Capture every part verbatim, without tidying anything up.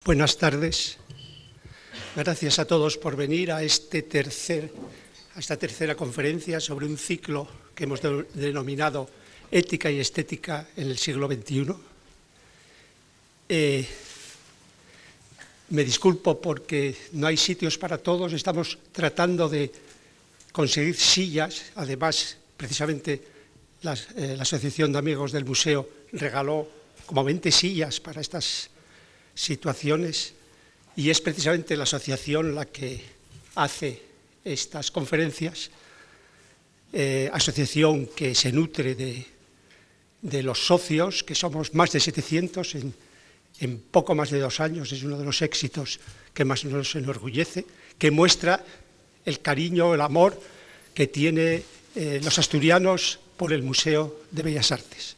Buenas tardes. Gracias a todos por venir a, este tercer, a esta tercera conferencia sobre un ciclo que hemos de, denominado Ética y Estética en el siglo veintiuno. Eh, me disculpo porque no hay sitios para todos. Estamos tratando de conseguir sillas. Además, precisamente la, eh, la Asociación de Amigos del Museo regaló como veinte sillas para estas situaciones, y es precisamente la asociación la que hace estas conferencias, eh, asociación que se nutre de, de los socios, que somos más de setecientos en, en poco más de dos años. Es uno de los éxitos que más nos enorgullece, que muestra el cariño, el amor que tiene eh, los asturianos por el Museo de Bellas Artes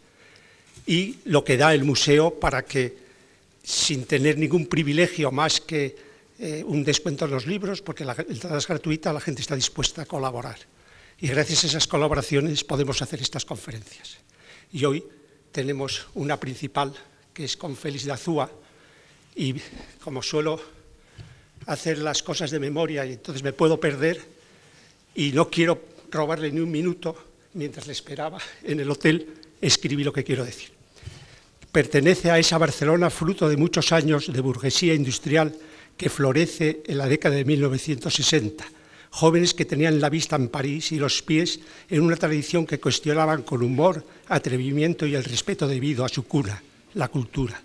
y lo que da el museo para que, sin tener ningún privilegio más que eh, un descuento en los libros, porque la entrada es gratuita, la gente está dispuesta a colaborar. Y gracias a esas colaboraciones podemos hacer estas conferencias. Y hoy tenemos una principal, que es con Félix de Azúa, y como suelo hacer las cosas de memoria, y entonces me puedo perder, y no quiero robarle ni un minuto, mientras le esperaba en el hotel, escribí lo que quiero decir. Pertenece a esa Barcelona fruto de muchos años de burguesía industrial que florece en la década de mil novecientos sesenta, jóvenes que tenían la vista en París y los pies en una tradición que cuestionaban con humor, atrevimiento y el respeto debido a su cuna, la cultura,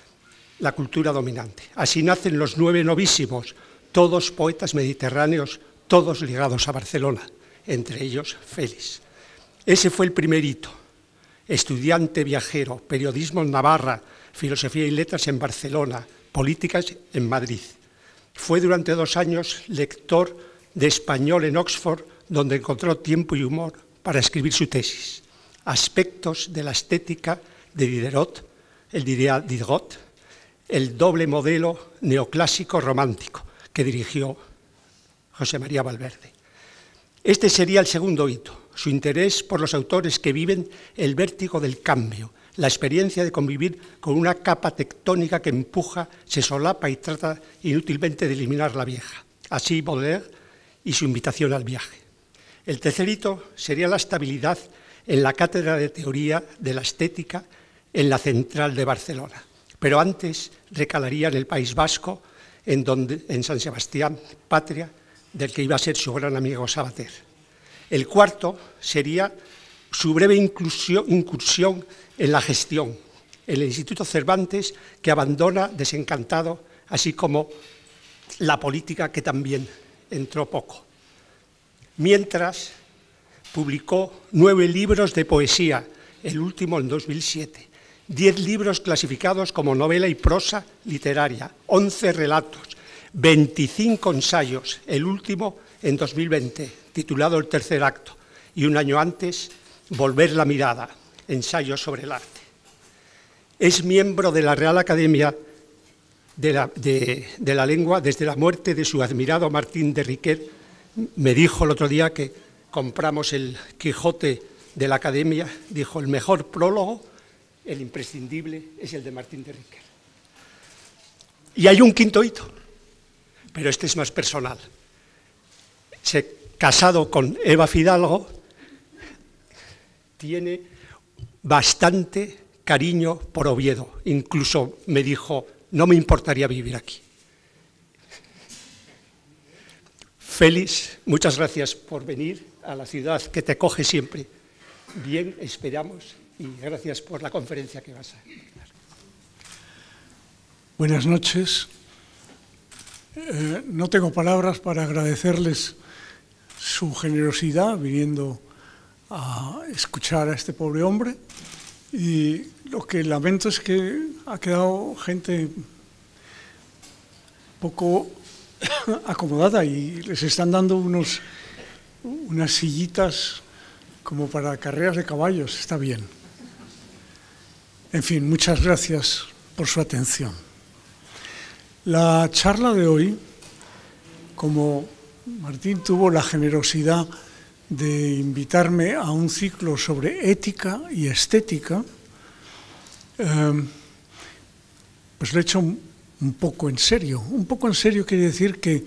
la cultura dominante. Así nacen los nueve novísimos, todos poetas mediterráneos, todos ligados a Barcelona, entre ellos Félix. Ese fue el primer hito. Estudiante viajero, periodismo en Navarra, filosofía y letras en Barcelona, políticas en Madrid. Fue durante dos años lector de español en Oxford, donde encontró tiempo y humor para escribir su tesis. Aspectos de la estética de Diderot, el diría Diderot, el doble modelo neoclásico romántico que dirigió José María Valverde. Este sería el segundo hito. Su interés por los autores que viven el vértigo del cambio, la experiencia de convivir con una capa tectónica que empuja, se solapa y trata inútilmente de eliminar la vieja. Así Baudelaire y su invitación al viaje. El tercer hito sería la estabilidad en la cátedra de teoría de la estética en la Central de Barcelona. Pero antes recalaría en el País Vasco, en, donde, en San Sebastián, patria del que iba a ser su gran amigo Sabater. El cuarto sería su breve incursión en la gestión, en el Instituto Cervantes, que abandona desencantado, así como la política, que también entró poco. Mientras, publicó nueve libros de poesía, el último en dos mil siete, diez libros clasificados como novela y prosa literaria, once relatos, veinticinco ensayos, el último en dos mil veinte, titulado El tercer acto, y un año antes, Volver la mirada, ensayos sobre el arte. Es miembro de la Real Academia de la, de, de la Lengua desde la muerte de su admirado Martín de Riquer. Me dijo el otro día que compramos el Quijote de la Academia, dijo, el mejor prólogo, el imprescindible, es el de Martín de Riquer. Y hay un quinto hito, pero este es más personal. Se casado con Eva Fidalgo, tiene bastante cariño por Oviedo. Incluso me dijo, no me importaría vivir aquí. Félix, muchas gracias por venir a la ciudad que te acoge siempre. Bien, esperamos, y gracias por la conferencia que vas a dar. Buenas noches. Eh, no tengo palabras para agradecerles su generosidad viniendo a escuchar a este pobre hombre, y lo que lamento es que ha quedado gente poco acomodada y les están dando unos, unas sillitas como para carreras de caballos. Está bien. En fin, muchas gracias por su atención. La charla de hoy, como Martín tuvo la generosidad de invitarme a un ciclo sobre ética y estética, eh, pues lo he hecho un poco en serio. Un poco en serio quiere decir que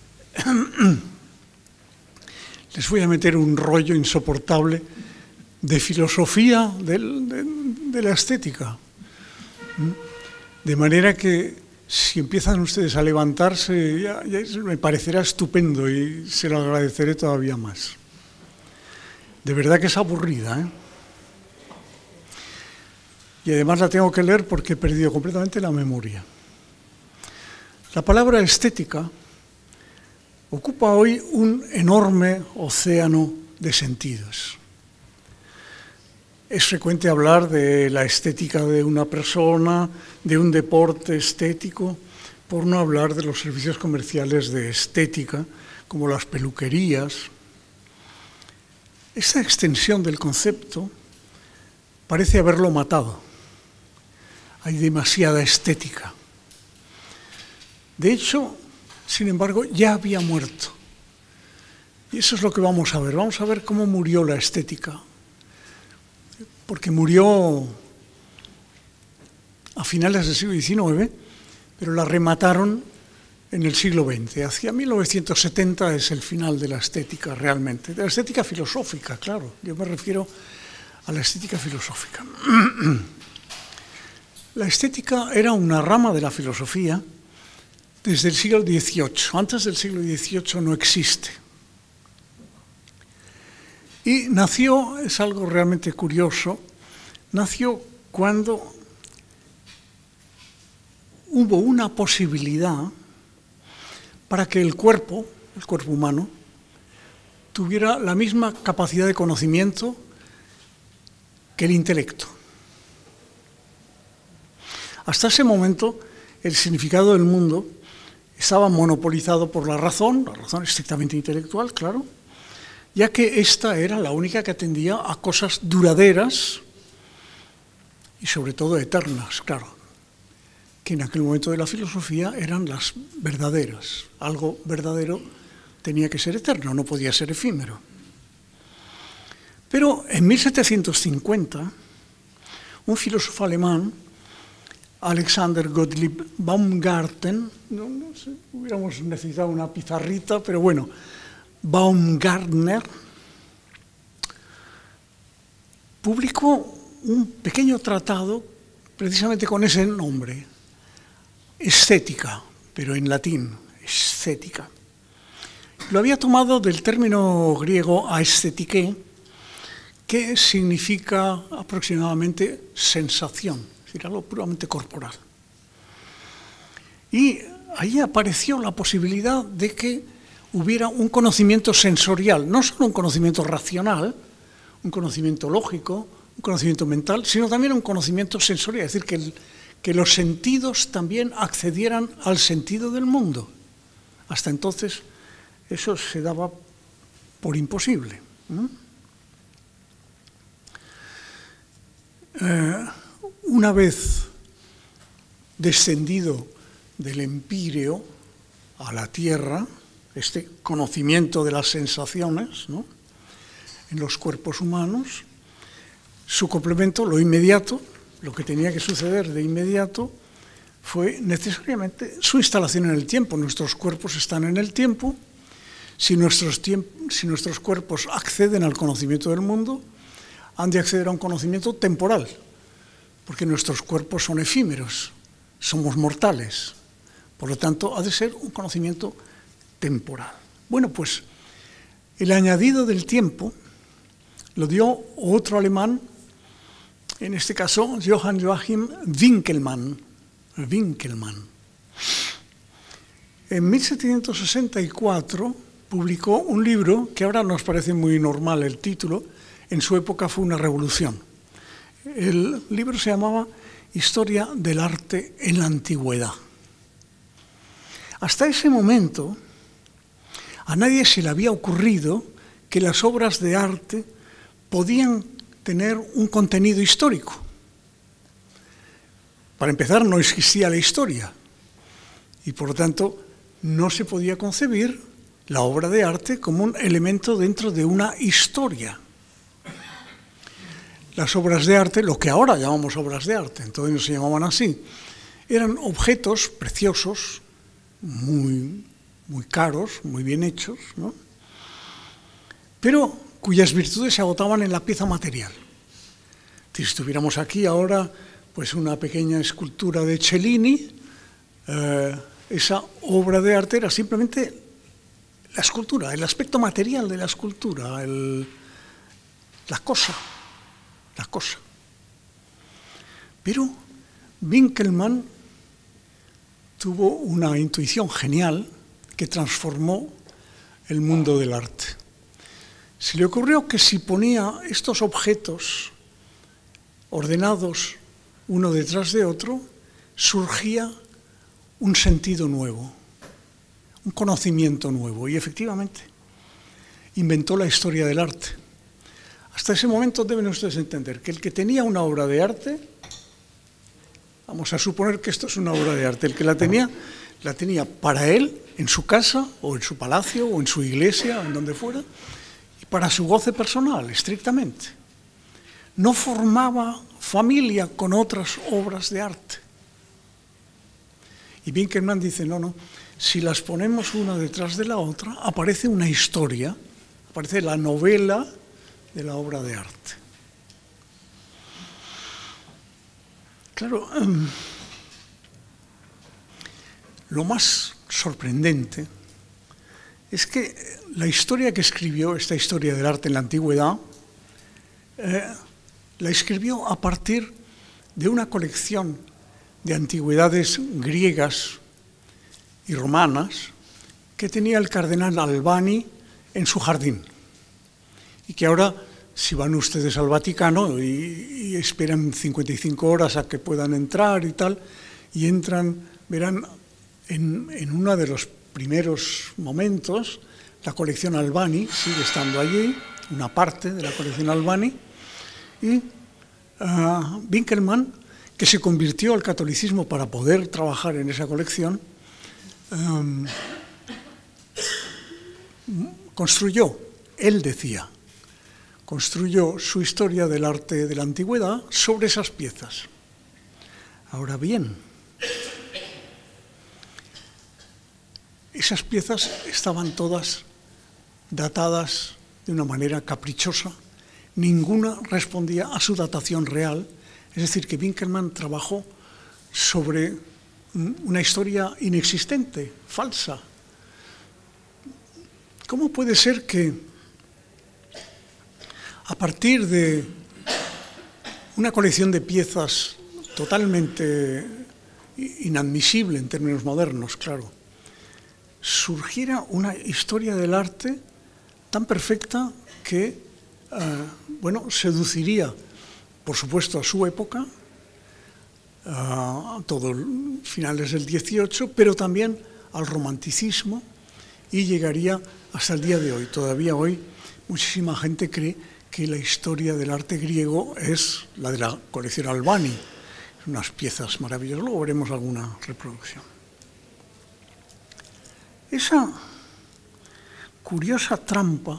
les voy a meter un rollo insoportable de filosofía del, de, de la estética. De manera que si empiezan ustedes a levantarse, ya, ya me parecerá estupendo y se lo agradeceré todavía más. De verdad que es aburrida, ¿eh? Y además la tengo que leer porque he perdido completamente la memoria. La palabra estética ocupa hoy un enorme océano de sentidos. Es frecuente hablar de la estética de una persona, de un deporte estético, por no hablar de los servicios comerciales de estética, como las peluquerías. Esta extensión del concepto parece haberlo matado. Hay demasiada estética. De hecho, sin embargo, ya había muerto. Y eso es lo que vamos a ver. Vamos a ver cómo murió la estética. Porque murió a finales del siglo diecinueve, pero la remataron en el siglo veinte. Hacia mil novecientos setenta es el final de la estética realmente. De la estética filosófica, claro. Yo me refiero a la estética filosófica. La estética era una rama de la filosofía desde el siglo dieciocho. Antes del siglo dieciocho no existe. Y nació, es algo realmente curioso, nació cuando hubo una posibilidad para que el cuerpo, el cuerpo humano, tuviera la misma capacidad de conocimiento que el intelecto. Hasta ese momento, el significado del mundo estaba monopolizado por la razón, la razón estrictamente intelectual, claro, ya que esta era la única que atendía a cosas duraderas y sobre todo eternas, claro, que en aquel momento de la filosofía eran las verdaderas. Algo verdadero tenía que ser eterno, no podía ser efímero. Pero en mil setecientos cincuenta, un filósofo alemán, Alexander Gottlieb Baumgarten, no, no sé, hubiéramos necesitado una pizarrita, pero bueno, Baumgartner, publicó un pequeño tratado precisamente con ese nombre, estética, pero en latín, estética. Lo había tomado del término griego aesthetique, que significa aproximadamente sensación, es decir, algo puramente corporal. Y ahí apareció la posibilidad de que hubiera un conocimiento sensorial, no solo un conocimiento racional, un conocimiento lógico, un conocimiento mental, sino también un conocimiento sensorial, es decir, que, el, que los sentidos también accedieran al sentido del mundo. Hasta entonces eso se daba por imposible. ¿Mm? Eh, una vez descendido del empíreo a la tierra, este conocimiento de las sensaciones, ¿no?, en los cuerpos humanos, su complemento, lo inmediato, lo que tenía que suceder de inmediato, fue necesariamente su instalación en el tiempo. Nuestros cuerpos están en el tiempo. Si nuestros, si nuestros cuerpos acceden al conocimiento del mundo, han de acceder a un conocimiento temporal, porque nuestros cuerpos son efímeros, somos mortales. Por lo tanto, ha de ser un conocimiento temporal. Bueno, pues el añadido del tiempo lo dio otro alemán, en este caso Johann Joachim Winckelmann. Winckelmann. En mil setecientos sesenta y cuatro publicó un libro que ahora nos parece muy normal el título, en su época fue una revolución. El libro se llamaba Historia del arte en la antigüedad. Hasta ese momento, a nadie se le había ocurrido que las obras de arte podían tener un contenido histórico. Para empezar, no existía la historia y, por lo tanto, no se podía concebir la obra de arte como un elemento dentro de una historia. Las obras de arte, lo que ahora llamamos obras de arte, entonces no se llamaban así, Eran objetos preciosos, muy, muy caros, muy bien hechos, ¿no? Pero cuyas virtudes se agotaban en la pieza material. Si estuviéramos aquí ahora, pues una pequeña escultura de Cellini, eh, esa obra de arte era simplemente la escultura, el aspecto material de la escultura, el, la cosa, la cosa. Pero Winckelmann tuvo una intuición genial que transformó el mundo del arte. Se le ocurrió que si ponía estos objetos ordenados uno detrás de otro, surgía un sentido nuevo, un conocimiento nuevo. Y efectivamente, inventó la historia del arte. Hasta ese momento deben ustedes entender que el que tenía una obra de arte, vamos a suponer que esto es una obra de arte, el que la tenía, la tenía para él, en su casa, o en su palacio, o en su iglesia, o en donde fuera, y para su goce personal, estrictamente. No formaba familia con otras obras de arte. Y Winckelmann dice, no, no, si las ponemos una detrás de la otra, aparece una historia, aparece la novela de la obra de arte. Claro, um, lo más sorprendente es que la historia que escribió, esta historia del arte en la antigüedad, eh, la escribió a partir de una colección de antigüedades griegas y romanas que tenía el cardenal Albani en su jardín. Y que ahora, si van ustedes al Vaticano y, y esperan cincuenta y cinco horas a que puedan entrar y tal, y entran, verán en, en uno de los primeros momentos, la colección Albani sigue estando allí, una parte de la colección Albani, y uh, Winckelmann, que se convirtió al catolicismo para poder trabajar en esa colección, um, construyó, él decía, construyó su historia del arte de la antigüedad sobre esas piezas. Ahora bien, esas piezas estaban todas datadas de una manera caprichosa, ninguna respondía a su datación real, es decir, que Winckelmann trabajó sobre una historia inexistente, falsa. ¿Cómo puede ser que a partir de una colección de piezas totalmente inadmisible en términos modernos, claro, surgiera una historia del arte tan perfecta que, uh, bueno, seduciría, por supuesto, a su época, a todos finales del dieciocho, pero también al romanticismo, y llegaría hasta el día de hoy. Todavía hoy muchísima gente cree que la historia del arte griego es la de la colección Albani, unas piezas maravillosas. Luego veremos alguna reproducción. Esa curiosa trampa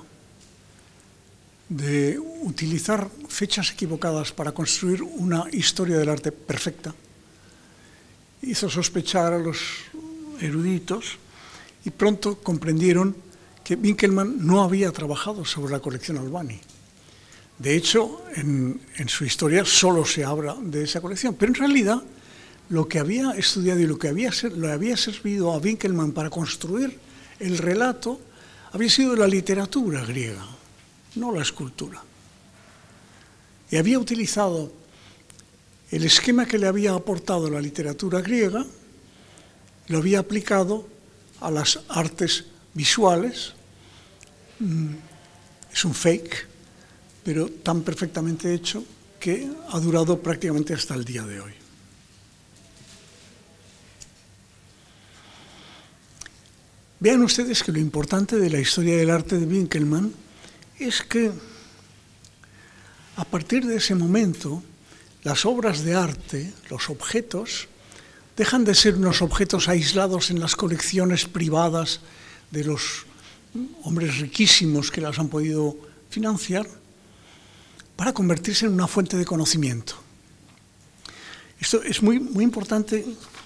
de utilizar fechas equivocadas para construir una historia del arte perfecta hizo sospechar a los eruditos y pronto comprendieron que Winckelmann no había trabajado sobre la colección Albani. De hecho, en, en su historia solo se habla de esa colección, pero en realidad lo que había estudiado y lo que había, le había servido a Winckelmann para construir el relato había sido la literatura griega, no la escultura. Y había utilizado el esquema que le había aportado la literatura griega, lo había aplicado a las artes visuales. Es un fake, pero tan perfectamente hecho que ha durado prácticamente hasta el día de hoy. Vean ustedes que lo importante de la historia del arte de Winckelmann es que a partir de ese momento las obras de arte, los objetos, dejan de ser unos objetos aislados en las colecciones privadas de los hombres riquísimos que las han podido financiar, para convertirse en una fuente de conocimiento. Esto es muy, muy importante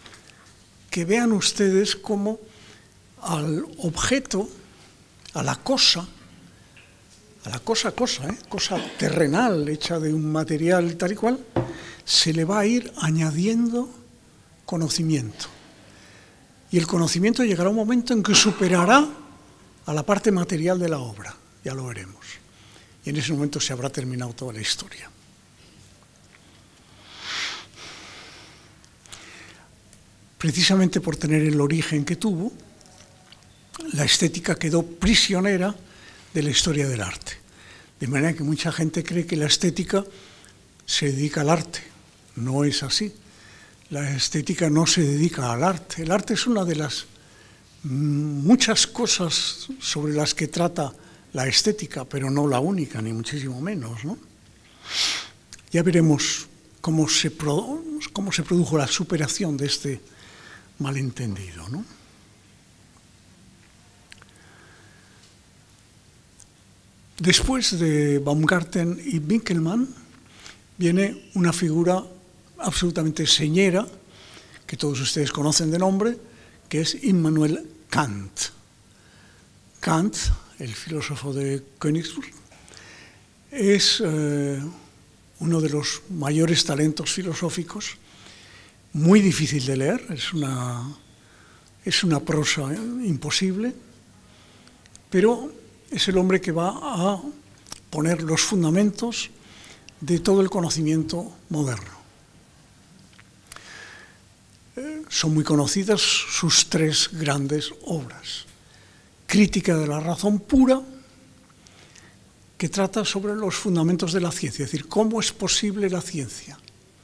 que vean ustedes cómo al objeto, a la cosa, a la cosa, cosa, ¿eh? cosa terrenal, hecha de un material tal y cual, se le va a ir añadiendo conocimiento. Y el conocimiento llegará a un momento en que superará a la parte material de la obra, ya lo veremos. Y en ese momento se habrá terminado toda la historia. Precisamente por tener el origen que tuvo, la estética quedó prisionera de la historia del arte. De manera que mucha gente cree que la estética se dedica al arte. No es así. La estética no se dedica al arte. El arte es una de las muchas cosas sobre las que trata la estética, pero no la única, ni muchísimo menos, ¿no? Ya veremos cómo se, pro, cómo se produjo la superación de este malentendido, ¿no? Después de Baumgarten y Winckelmann viene una figura absolutamente señera, que todos ustedes conocen de nombre, que es Immanuel Kant. Kant, el filósofo de Königsberg, es eh, uno de los mayores talentos filosóficos, muy difícil de leer, es una, es una prosa imposible, pero es el hombre que va a poner los fundamentos de todo el conocimiento moderno. Eh, son muy conocidas sus tres grandes obras. Crítica de la razón pura, que trata sobre los fundamentos de la ciencia, es decir, cómo es posible la ciencia.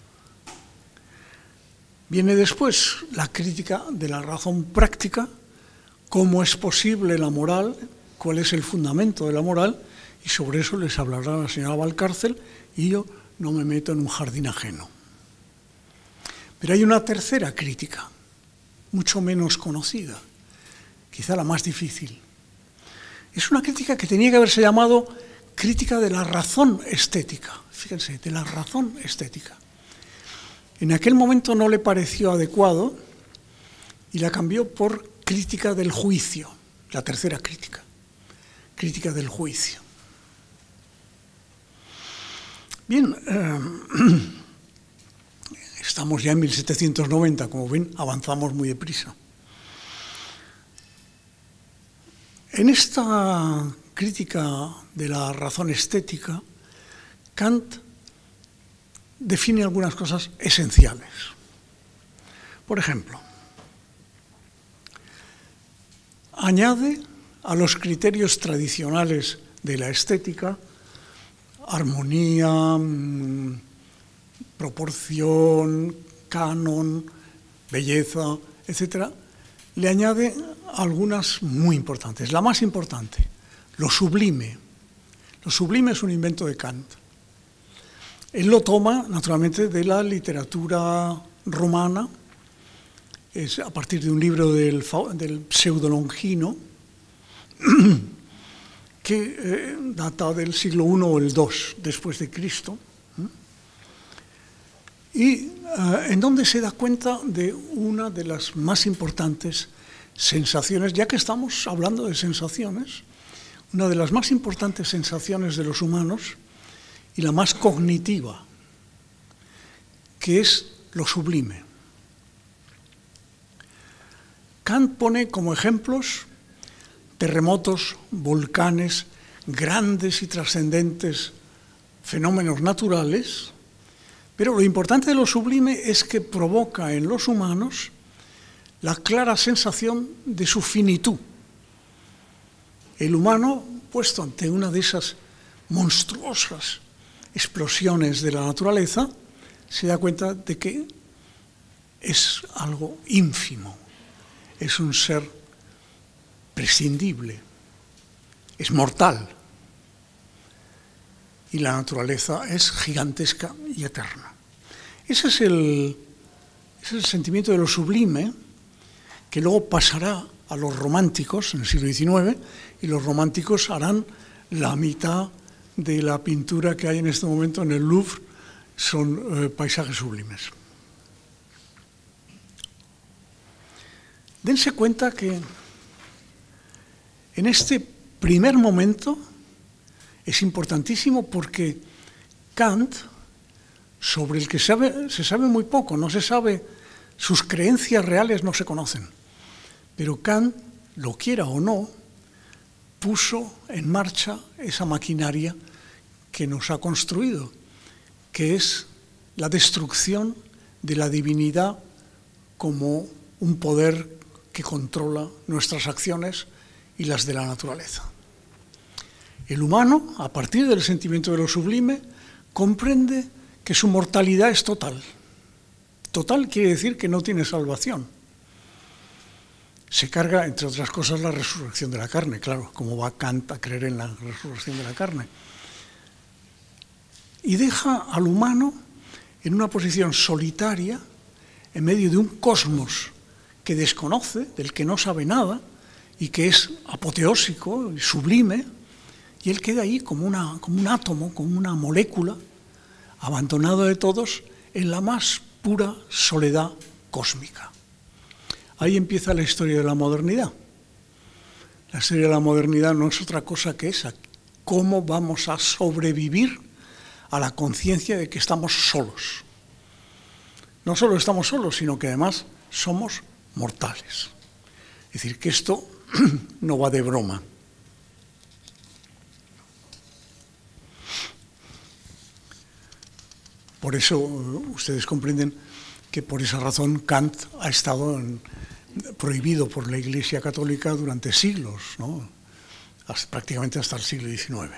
Viene después la crítica de la razón práctica, cómo es posible la moral, cuál es el fundamento de la moral, y sobre eso les hablará la señora Valcárcel, y yo no me meto en un jardín ajeno. Pero hay una tercera crítica, mucho menos conocida, quizá la más difícil. Es una crítica que tenía que haberse llamado crítica de la razón estética, fíjense, de la razón estética. En aquel momento no le pareció adecuado y la cambió por crítica del juicio, la tercera crítica. Crítica del juicio. Bien, eh, estamos ya en mil setecientos noventa, como ven, avanzamos muy deprisa. En esta crítica de la razón estética, Kant define algunas cosas esenciales. Por ejemplo, añade a los criterios tradicionales de la estética, armonía, proporción, canon, belleza, etcétera, le añade algunas muy importantes. La más importante, lo sublime. Lo sublime es un invento de Kant. Él lo toma, naturalmente, de la literatura romana, es a partir de un libro del, del Pseudo Longino, que eh, data del siglo primero o el segundo después de Cristo, y eh, en donde se da cuenta de una de las más importantes sensaciones, ya que estamos hablando de sensaciones, una de las más importantes sensaciones de los humanos y la más cognitiva, que es lo sublime. Kant pone como ejemplos terremotos, volcanes, grandes y trascendentes fenómenos naturales, pero lo importante de lo sublime es que provoca en los humanos la clara sensación de su finitud. El humano, puesto ante una de esas monstruosas explosiones de la naturaleza, se da cuenta de que es algo ínfimo, es un ser prescindible, es mortal, y la naturaleza es gigantesca y eterna. Ese es el, ese es el sentimiento de lo sublime, que luego pasará a los románticos en el siglo diecinueve, y los románticos harán la mitad de la pintura que hay en este momento en el Louvre, son eh, paisajes sublimes. dense cuenta que en este primer momento es importantísimo porque Kant, sobre el que sabe, se sabe muy poco, no se sabe, sus creencias reales no se conocen, pero Kant, lo quiera o no, puso en marcha esa maquinaria que nos ha construido, que es la destrucción de la divinidad como un poder que controla nuestras acciones y las de la naturaleza. El humano, a partir del sentimiento de lo sublime, comprende que su mortalidad es total. Total quiere decir que no tiene salvación. Se carga, entre otras cosas, la resurrección de la carne, claro, como va Kant a creer en la resurrección de la carne. Y deja al humano en una posición solitaria, en medio de un cosmos que desconoce, del que no sabe nada, y que es apoteósico y sublime, y él queda ahí como, una, como un átomo, como una molécula, abandonado de todos, en la más pura soledad cósmica. Ahí empieza la historia de la modernidad. La historia de la modernidad no es otra cosa que esa. ¿Cómo vamos a sobrevivir a la conciencia de que estamos solos? No solo estamos solos, sino que además somos mortales. Es decir, que esto no va de broma. Por eso ustedes comprenden que por esa razón Kant ha estado en, prohibido por la Iglesia Católica durante siglos, ¿no? Hasta, prácticamente hasta el siglo diecinueve.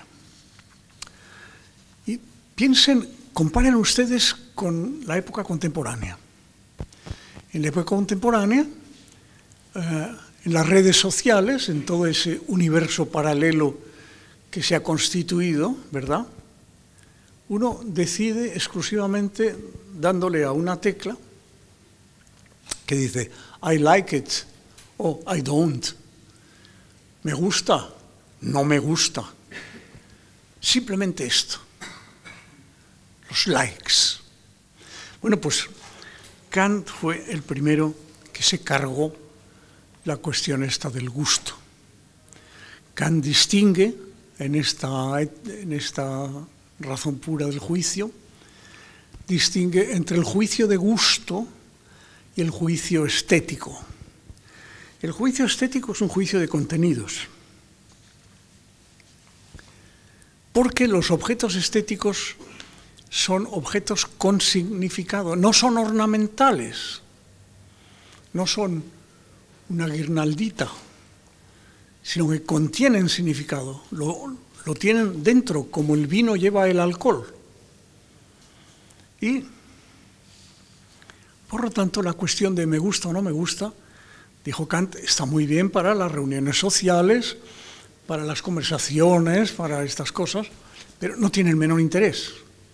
Y piensen, comparen ustedes con la época contemporánea. En la época contemporánea, eh, en las redes sociales, en todo ese universo paralelo que se ha constituido, ¿verdad?, uno decide exclusivamente dándole a una tecla que dice I like it o I don't. Me gusta, no me gusta. Simplemente esto. Los likes. Bueno, pues Kant fue el primero que se cargó la cuestión esta del gusto. Kant distingue en esta, en esta razón pura del juicio, distingue entre el juicio de gusto y el juicio estético. El juicio estético es un juicio de contenidos, porque los objetos estéticos son objetos con significado, no son ornamentales, no son una guirnaldita, sino que contienen significado, lo, lo tienen dentro, como el vino lleva el alcohol. Y, por lo tanto, la cuestión de me gusta o no me gusta, dijo Kant, está muy bien para las reuniones sociales, para las conversaciones, para estas cosas, pero no tiene el menor interés.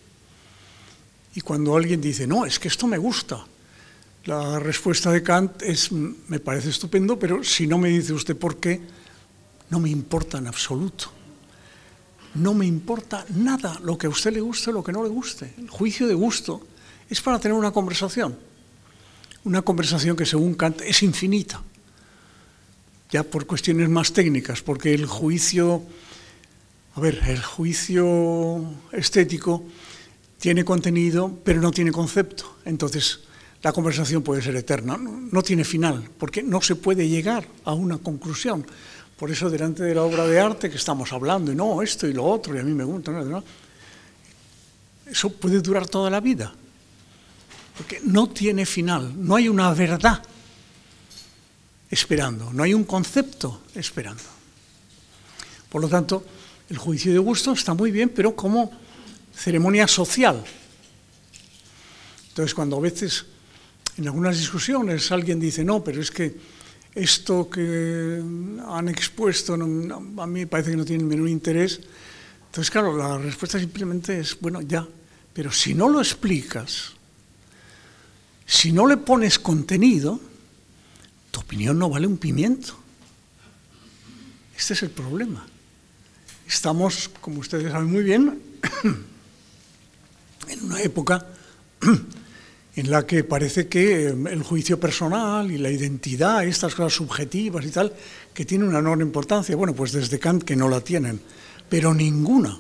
Y cuando alguien dice, no, es que esto me gusta, la respuesta de Kant es, me parece estupendo, pero si no me dice usted por qué, no me importa en absoluto. No me importa nada lo que a usted le guste o lo que no le guste. El juicio de gusto es para tener una conversación. Una conversación que, según Kant, es infinita. Ya por cuestiones más técnicas, porque el juicio, a ver, el juicio estético tiene contenido, pero no tiene concepto. Entonces, la conversación puede ser eterna, no, no tiene final, porque no se puede llegar a una conclusión. Por eso, delante de la obra de arte que estamos hablando, y no, esto y lo otro, y a mí me gusta, ¿no? ¿no? Eso puede durar toda la vida, porque no tiene final, no hay una verdad esperando, no hay un concepto esperando. Por lo tanto, el juicio de gusto está muy bien, pero como ceremonia social. Entonces, cuando a veces, en algunas discusiones, alguien dice, no, pero es que esto que han expuesto no, a mí me parece que no tiene el menor interés. Entonces, claro, la respuesta simplemente es, bueno, ya, pero si no lo explicas, si no le pones contenido, tu opinión no vale un pimiento. Este es el problema. Estamos, como ustedes saben muy bien, en una época en la que parece que el juicio personal y la identidad, estas cosas subjetivas y tal, que tienen una enorme importancia. Bueno, pues desde Kant que no la tienen, pero ninguna.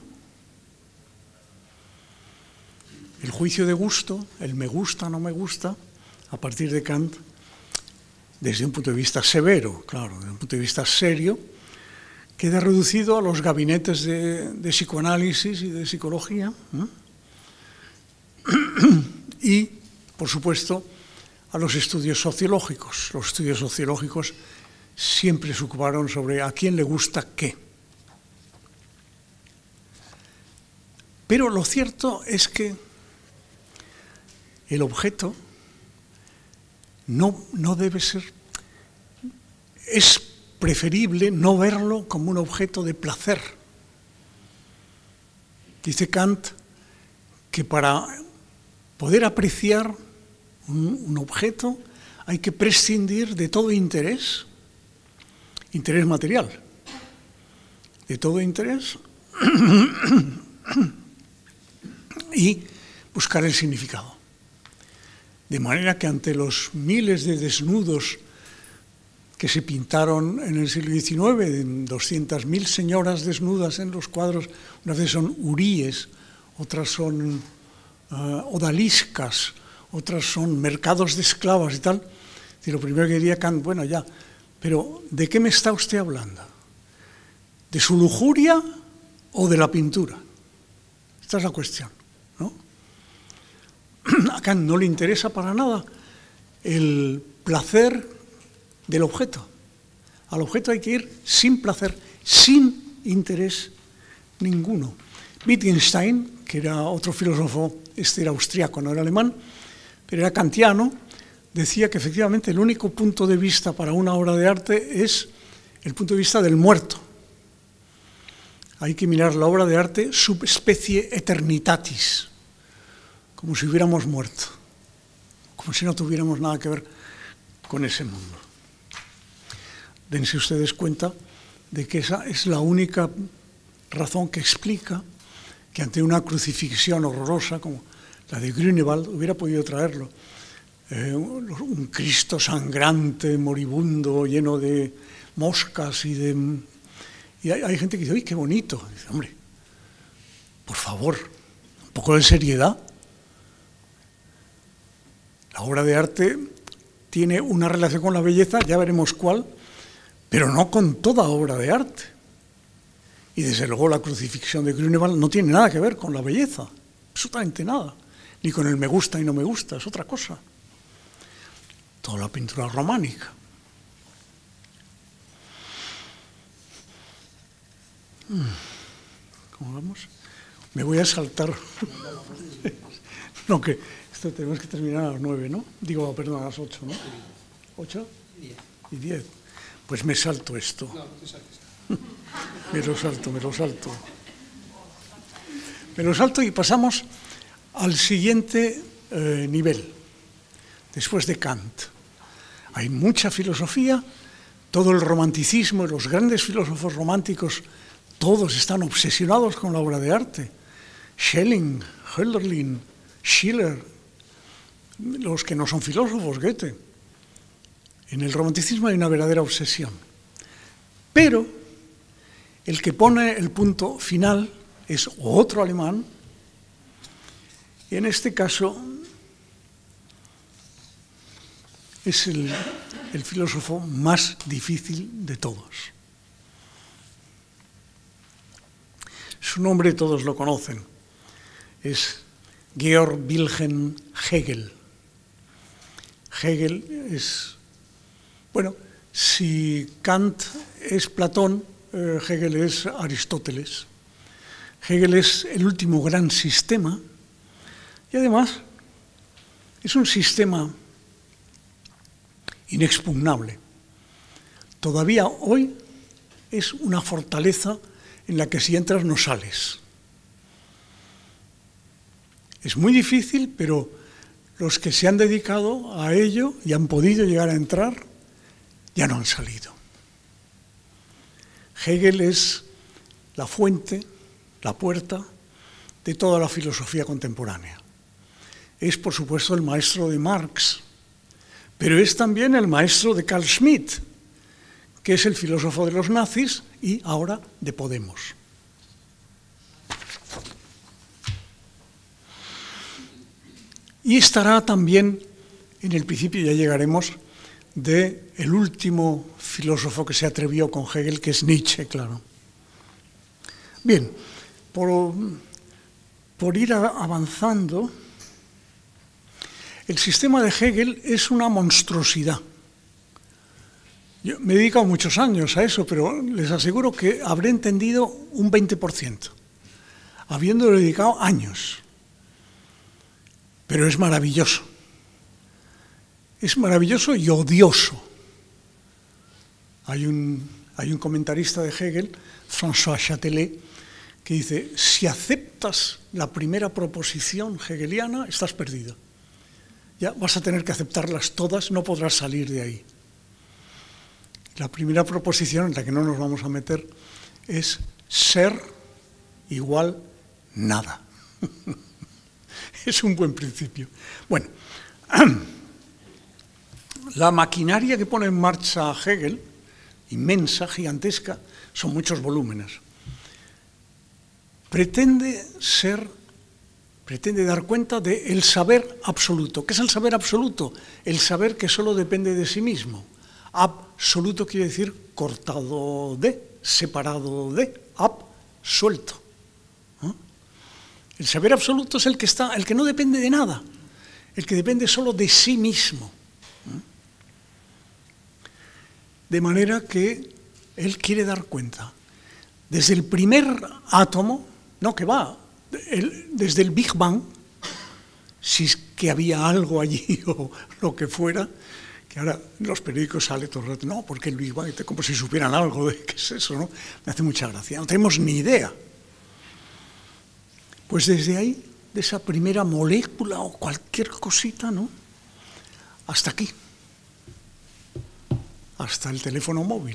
El juicio de gusto, el me gusta, no me gusta, a partir de Kant, desde un punto de vista severo, claro, desde un punto de vista serio, queda reducido a los gabinetes de, de psicoanálisis y de psicología, ¿no? Y, por supuesto, a los estudios sociológicos. Los estudios sociológicos siempre se ocuparon sobre a quién le gusta qué. Pero lo cierto es que el objeto no, no debe ser... Es preferible no verlo como un objeto de placer. Dice Kant que para poder apreciar un, un objeto hay que prescindir de todo interés, interés material, de todo interés y buscar el significado. De manera que ante los miles de desnudos que se pintaron en el siglo diecinueve, doscientas mil señoras desnudas en los cuadros, unas veces son huríes, otras son uh, odaliscas, otras son mercados de esclavas y tal. Y lo primero que diría Kant, bueno, ya, pero ¿de qué me está usted hablando? ¿De su lujuria o de la pintura? Esta es la cuestión, ¿no? A Kant no le interesa para nada el placer del objeto. Al objeto hay que ir sin placer, sin interés ninguno. Wittgenstein, que era otro filósofo, este era austriaco, no era alemán, pero era kantiano, decía que efectivamente el único punto de vista para una obra de arte es el punto de vista del muerto. Hay que mirar la obra de arte sub specie eternitatis, como si hubiéramos muerto, como si no tuviéramos nada que ver con ese mundo. Dense ustedes cuenta de que esa es la única razón que explica que ante una crucifixión horrorosa como la de Grünewald hubiera podido traerlo. Eh, un Cristo sangrante, moribundo, lleno de moscas y de... Y hay, hay gente que dice, ¡uy, qué bonito! Y dice, hombre, por favor, un poco de seriedad. La obra de arte tiene una relación con la belleza, ya veremos cuál, pero no con toda obra de arte. Y desde luego la crucifixión de Grünewald no tiene nada que ver con la belleza, absolutamente nada, ni con el me gusta y no me gusta, es otra cosa. Toda la pintura románica. ¿Cómo vamos? Me voy a saltar. No, que esto tenemos que terminar a las nueve, ¿no? Digo, perdón, a las ocho, ¿no? ¿Ocho? Y diez. Pues me salto esto. No, no te saltes. Me lo salto, me lo salto. Me lo salto y pasamos al siguiente eh, nivel, después de Kant. Hay mucha filosofía, todo el romanticismo, los grandes filósofos románticos, todos están obsesionados con la obra de arte. Schelling, Hölderlin, Schiller, los que no son filósofos, Goethe. En el romanticismo hay una verdadera obsesión. Pero el que pone el punto final es otro alemán, y en este caso es el, el filósofo más difícil de todos. Su nombre todos lo conocen, es Georg Wilhelm Hegel. Hegel es... Bueno, si Kant es Platón, eh, Hegel es Aristóteles. Hegel es el último gran sistema y además es un sistema inexpugnable. Todavía hoy es una fortaleza en la que si entras no sales. Es muy difícil, pero los que se han dedicado a ello y han podido llegar a entrar, ya no han salido. Hegel es la fuente, la puerta de toda la filosofía contemporánea. es, por supuesto, el maestro de Marx, pero es también el maestro de Carl Schmitt, que es el filósofo de los nazis y ahora de Podemos. Y estará también, en el principio ya llegaremos, de el último filósofo que se atrevió con Hegel, que es Nietzsche, claro. Bien, por, por ir a, avanzando, el sistema de Hegel es una monstruosidad. Yo me he dedicado muchos años a eso, pero les aseguro que habré entendido un veinte por ciento, habiéndole dedicado años. Pero es maravilloso. Es maravilloso y odioso. Hay un, hay un comentarista de Hegel, François Châtelet, que dice, si aceptas la primera proposición hegeliana, estás perdido. Ya vas a tener que aceptarlas todas, no podrás salir de ahí. La primera proposición, en la que no nos vamos a meter, es ser igual nada. Es un buen principio. Bueno, la maquinaria que pone en marcha Hegel, inmensa, gigantesca, son muchos volúmenes. Pretende ser, pretende dar cuenta del saber absoluto. ¿Qué es el saber absoluto? El saber que solo depende de sí mismo. Absoluto quiere decir cortado de, separado de, absuelto. ¿No? El saber absoluto es el que está, el que no depende de nada, el que depende solo de sí mismo. De manera que él quiere dar cuenta, desde el primer átomo, no que va, el, desde el Big Bang, si es que había algo allí o lo que fuera, que ahora en los periódicos sale todo el rato, no, porque el Big Bang, como si supieran algo de qué es eso, ¿no? Me hace mucha gracia, no tenemos ni idea. Pues desde ahí, de esa primera molécula o cualquier cosita, ¿no? Hasta aquí. Hasta el teléfono móvil.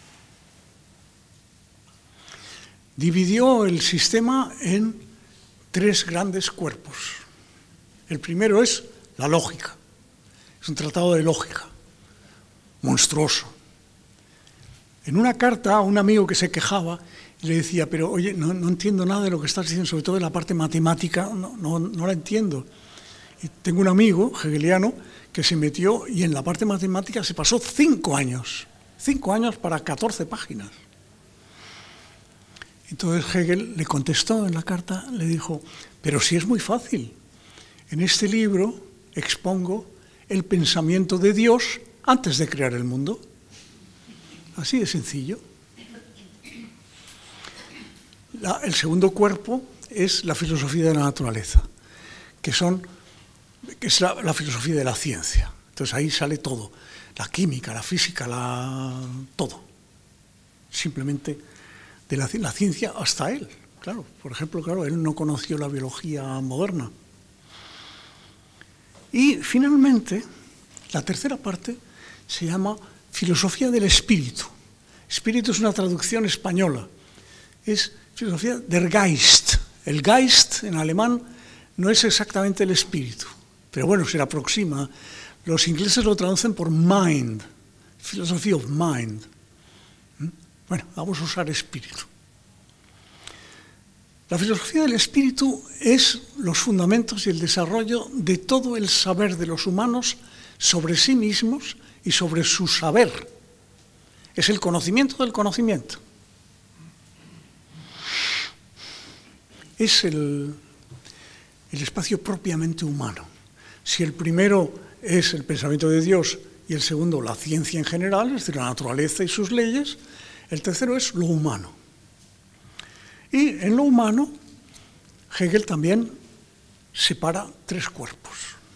Dividió el sistema en tres grandes cuerpos. El primero es la lógica. Es un tratado de lógica, monstruoso. En una carta a un amigo que se quejaba, le decía, pero oye, no, no entiendo nada de lo que estás diciendo, sobre todo de la parte matemática, no, no, no la entiendo. Y tengo un amigo hegeliano que se metió y en la parte matemática se pasó cinco años, cinco años para catorce páginas. Entonces Hegel le contestó en la carta, le dijo, pero si es muy fácil, en este libro expongo el pensamiento de Dios antes de crear el mundo. Así de sencillo. La, el segundo cuerpo es la filosofía de la naturaleza, que son que es la, la filosofía de la ciencia. Entonces ahí sale todo, la química, la física, la, todo. Simplemente de la, la ciencia hasta él. Claro, por ejemplo, claro, él no conoció la biología moderna. Y finalmente, la tercera parte se llama filosofía del espíritu. Espíritu es una traducción española. Es filosofía der Geist. El Geist en alemán no es exactamente el espíritu, pero bueno, se le aproxima. Los ingleses lo traducen por mind, philosophy of mind. Bueno, vamos a usar espíritu. La filosofía del espíritu es los fundamentos y el desarrollo de todo el saber de los humanos sobre sí mismos y sobre su saber. Es el conocimiento del conocimiento. Es el, el espacio propiamente humano. Si el primero es el pensamiento de Dios y el segundo la ciencia en general, es decir, la naturaleza y sus leyes, el tercero es lo humano. Y en lo humano, Hegel también separa tres cuerpos.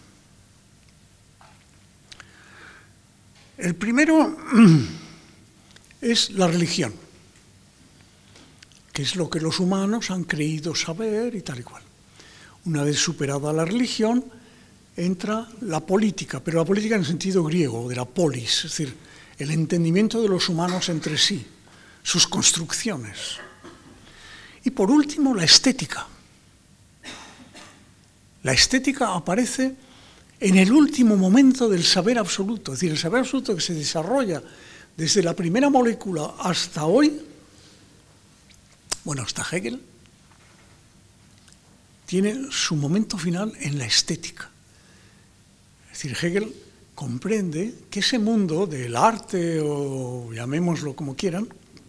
El primero es la religión, que es lo que los humanos han creído saber y tal y cual. Una vez superada la religión, entra la política, pero la política en el sentido griego, de la polis, es decir, el entendimiento de los humanos entre sí, sus construcciones. Y por último, la estética. La estética aparece en el último momento del saber absoluto, es decir, el saber absoluto que se desarrolla desde la primera molécula hasta hoy, bueno, hasta Hegel, tiene su momento final en la estética. Es decir, Hegel comprende que ese mundo del arte, o llamémoslo como quieran,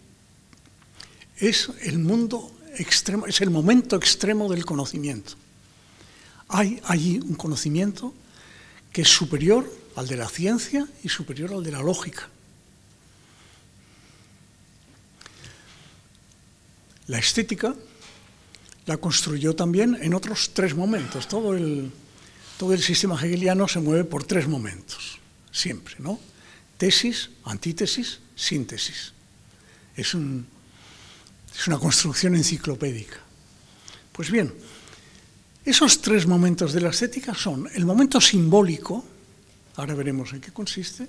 es el mundo extremo, es el momento extremo del conocimiento. Hay allí un conocimiento que es superior al de la ciencia y superior al de la lógica. La estética la construyó también en otros tres momentos. Todo el, todo el sistema hegeliano se mueve por tres momentos, siempre, ¿no? Tesis, antítesis, síntesis. Es, un, es una construcción enciclopédica. Pues bien, esos tres momentos de la estética son el momento simbólico, ahora veremos en qué consiste,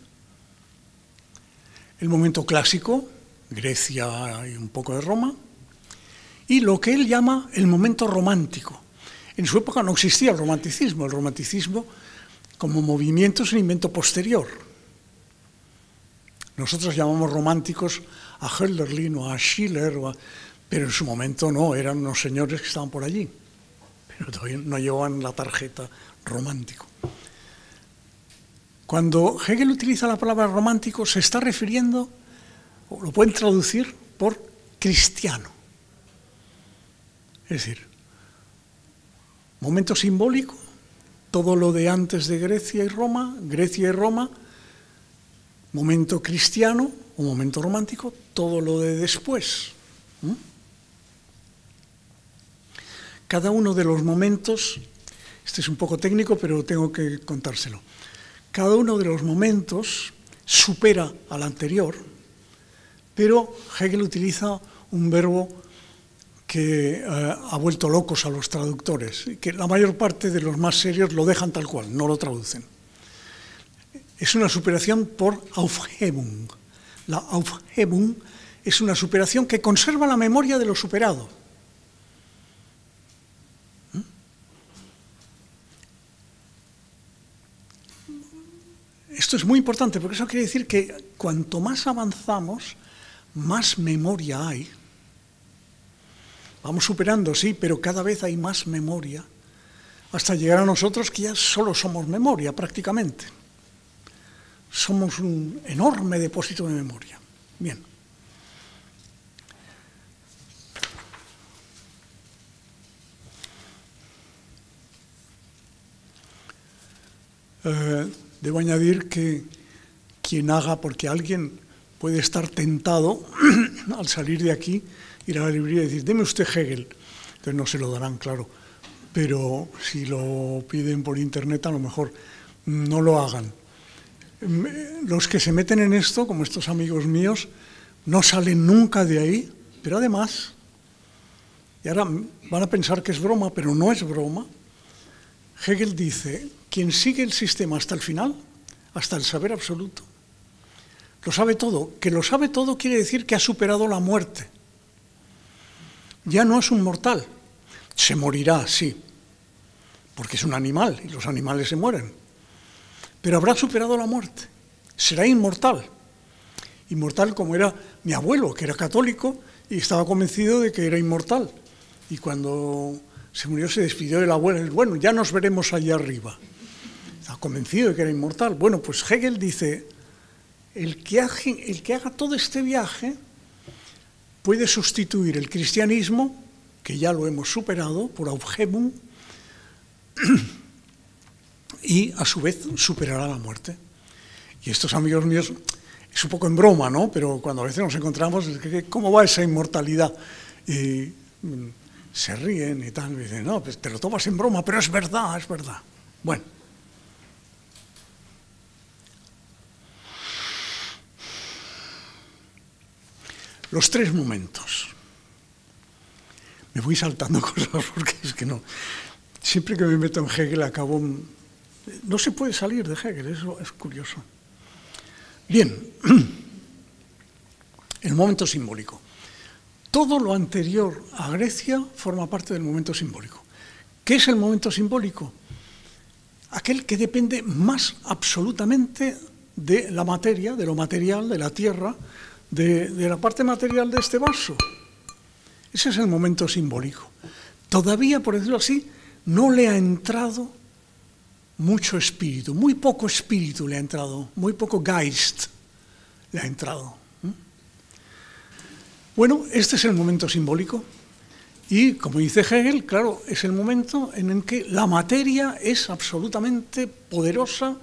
el momento clásico, Grecia y un poco de Roma, y lo que él llama el momento romántico. En su época no existía el romanticismo. El romanticismo, como movimiento, es un invento posterior. Nosotros llamamos románticos a Hölderlin o a Schiller, o a... pero en su momento no, eran unos señores que estaban por allí, pero todavía no llevaban la tarjeta romántico. Cuando Hegel utiliza la palabra romántico, se está refiriendo, o lo pueden traducir por cristiano. Es decir, momento simbólico, todo lo de antes de Grecia y Roma, Grecia y Roma, momento cristiano o momento romántico, todo lo de después. ¿Mm? Cada uno de los momentos, este es un poco técnico, pero tengo que contárselo, cada uno de los momentos supera al anterior, pero Hegel utiliza un verbo que eh, ha vuelto locos a los traductores, que la mayor parte de los más serios lo dejan tal cual, no lo traducen. Es una superación por Aufhebung. La Aufhebung es una superación que conserva la memoria de lo superado. ¿Mm? Esto es muy importante, porque eso quiere decir que cuanto más avanzamos, más memoria hay. Vamos superando, sí, pero cada vez hay más memoria, hasta llegar a nosotros que ya solo somos memoria, prácticamente. Somos un enorme depósito de memoria. Bien. Eh, debo añadir que quien haga, porque alguien puede estar tentado al salir de aquí, ir a la librería y decir, deme usted Hegel. Entonces no se lo darán, claro, pero si lo piden por internet a lo mejor no lo hagan. Los que se meten en esto, como estos amigos míos, no salen nunca de ahí, pero además, y ahora van a pensar que es broma, pero no es broma, Hegel dice, quien sigue el sistema hasta el final, hasta el saber absoluto, lo sabe todo. Que lo sabe todo quiere decir que ha superado la muerte. Ya no es un mortal, se morirá, sí, porque es un animal y los animales se mueren, pero habrá superado la muerte, será inmortal, inmortal como era mi abuelo, que era católico y estaba convencido de que era inmortal, y cuando se murió se despidió del abuelo, bueno, ya nos veremos allá arriba, estaba convencido de que era inmortal. Bueno, pues Hegel dice, el que haga, el que haga todo este viaje puede sustituir el cristianismo, que ya lo hemos superado, por Aufhebung, y a su vez superará la muerte. Y estos amigos míos, es un poco en broma, ¿no? Pero cuando a veces nos encontramos, ¿cómo va esa inmortalidad? Y se ríen y tal, y dicen, no, pues te lo tomas en broma, pero es verdad, es verdad. Bueno. Los tres momentos. Me voy saltando cosas porque es que no. Siempre que me meto en Hegel acabo... No se puede salir de Hegel, eso es curioso. Bien, el momento simbólico. Todo lo anterior a Grecia forma parte del momento simbólico. ¿Qué es el momento simbólico? Aquel que depende más absolutamente de la materia, de lo material, de la tierra, de, de la parte material de este vaso. Ese es el momento simbólico. Todavía, por decirlo así, no le ha entrado mucho espíritu, muy poco espíritu le ha entrado, muy poco Geist le ha entrado. Bueno, este es el momento simbólico y, como dice Hegel, claro, es el momento en el que la materia es absolutamente poderosa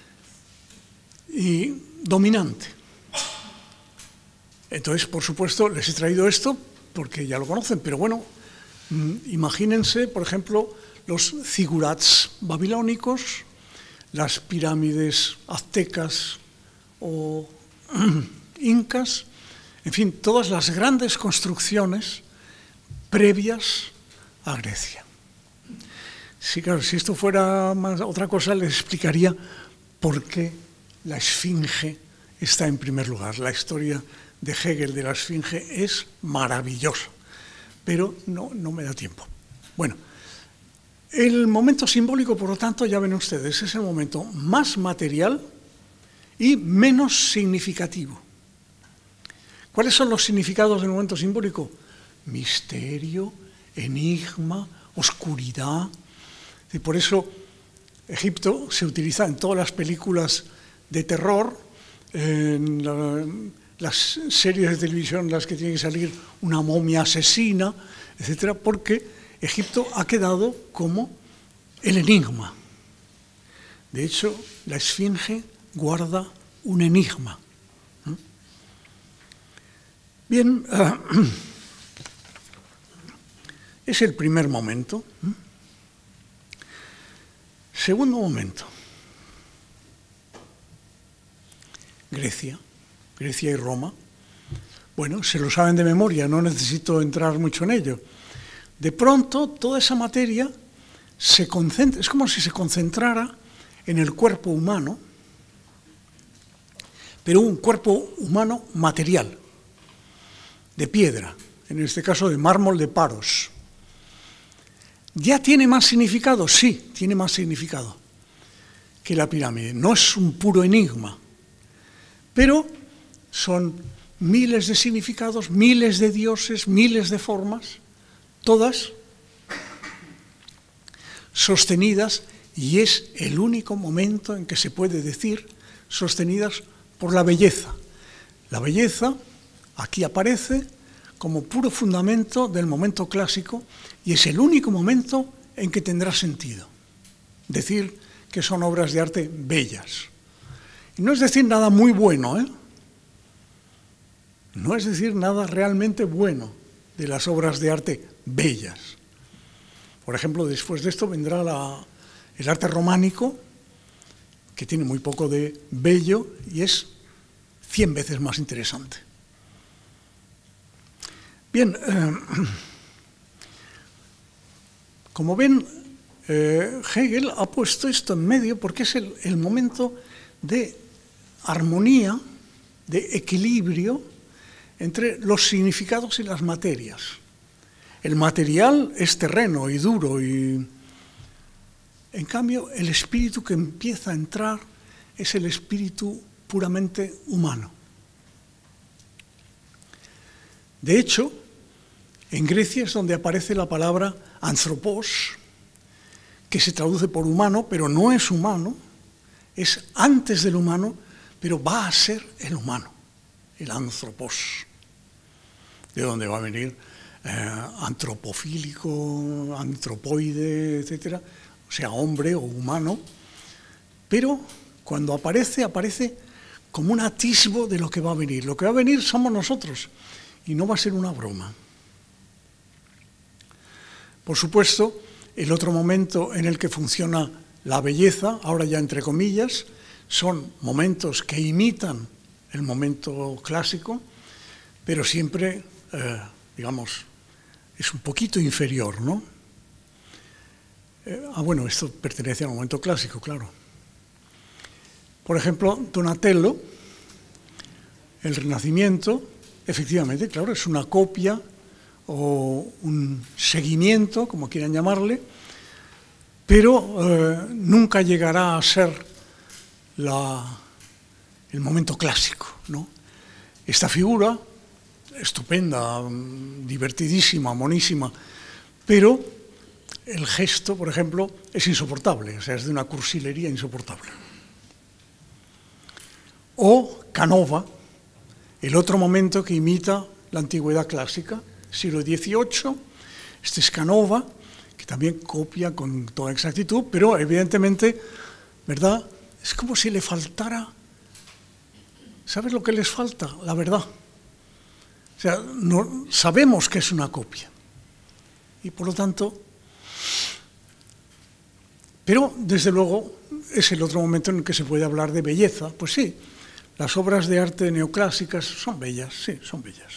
y dominante. Entonces, por supuesto, les he traído esto porque ya lo conocen, pero bueno, imagínense, por ejemplo, los zigurats babilónicos, las pirámides aztecas o incas, en fin, todas las grandes construcciones previas a Grecia. Sí, claro, si esto fuera más otra cosa, les explicaría por qué la Esfinge está en primer lugar. La historia de Hegel de la Esfinge es maravillosa, pero no, no me da tiempo. Bueno, el momento simbólico, por lo tanto, ya ven ustedes, es el momento más material y menos significativo. ¿Cuáles son los significados del momento simbólico? Misterio, enigma, oscuridad. Y por eso Egipto se utiliza en todas las películas de terror, en la, las series de televisión en las que tiene que salir una momia asesina, etcétera, porque Egipto ha quedado como el enigma. De hecho, la Esfinge guarda un enigma. Bien, uh, es el primer momento. Segundo momento. Grecia, Grecia y Roma. Bueno, se lo saben de memoria, no necesito entrar mucho en ello. De pronto, toda esa materia se concentra, es como si se concentrara en el cuerpo humano, pero un cuerpo humano material, de piedra, en este caso de mármol de Paros. ¿Ya tiene más significado? Sí, tiene más significado que la pirámide. No es un puro enigma, pero son miles de significados, miles de dioses, miles de formas, todas sostenidas, y es el único momento en que se puede decir sostenidas por la belleza. La belleza aquí aparece como puro fundamento del momento clásico y es el único momento en que tendrá sentido decir que son obras de arte bellas. Y no es decir nada muy bueno, ¿eh? No es decir nada realmente bueno de las obras de arte bellas. Por ejemplo, después de esto vendrá la, el arte románico, que tiene muy poco de bello y es cien veces más interesante. Bien, eh, como ven, eh, Hegel ha puesto esto en medio porque es el, el momento de armonía, de equilibrio entre los significados y las materias. El material es terreno y duro, y en cambio el espíritu que empieza a entrar es el espíritu puramente humano. De hecho, en Grecia es donde aparece la palabra anthropos, que se traduce por humano, pero no es humano, es antes del humano, pero va a ser el humano, el anthropos, de donde va a venir eh, antropofílico, antropoide, etcétera, o sea, hombre o humano, pero cuando aparece, aparece como un atisbo de lo que va a venir. Lo que va a venir somos nosotros, y no va a ser una broma. Por supuesto, el otro momento en el que funciona la belleza, ahora ya entre comillas, son momentos que imitan el momento clásico, pero siempre, eh, digamos, es un poquito inferior, ¿no? Eh, ah, bueno, esto pertenece al momento clásico, claro. Por ejemplo, Donatello, el Renacimiento, efectivamente, claro, es una copia o un seguimiento, como quieran llamarle, pero eh, nunca llegará a ser la, el momento clásico, ¿no? Esta figura, estupenda, divertidísima, monísima, pero el gesto, por ejemplo, es insoportable, o sea, es de una cursilería insoportable. O Canova, el otro momento que imita la antigüedad clásica, siglo dieciocho, este es Canova, que también copia con toda exactitud, pero evidentemente, ¿verdad? Es como si le faltara, ¿sabes lo que les falta? La verdad. O sea, no, sabemos que es una copia. Y por lo tanto, pero desde luego es el otro momento en el que se puede hablar de belleza. Pues sí, las obras de arte neoclásicas son bellas, sí, son bellas.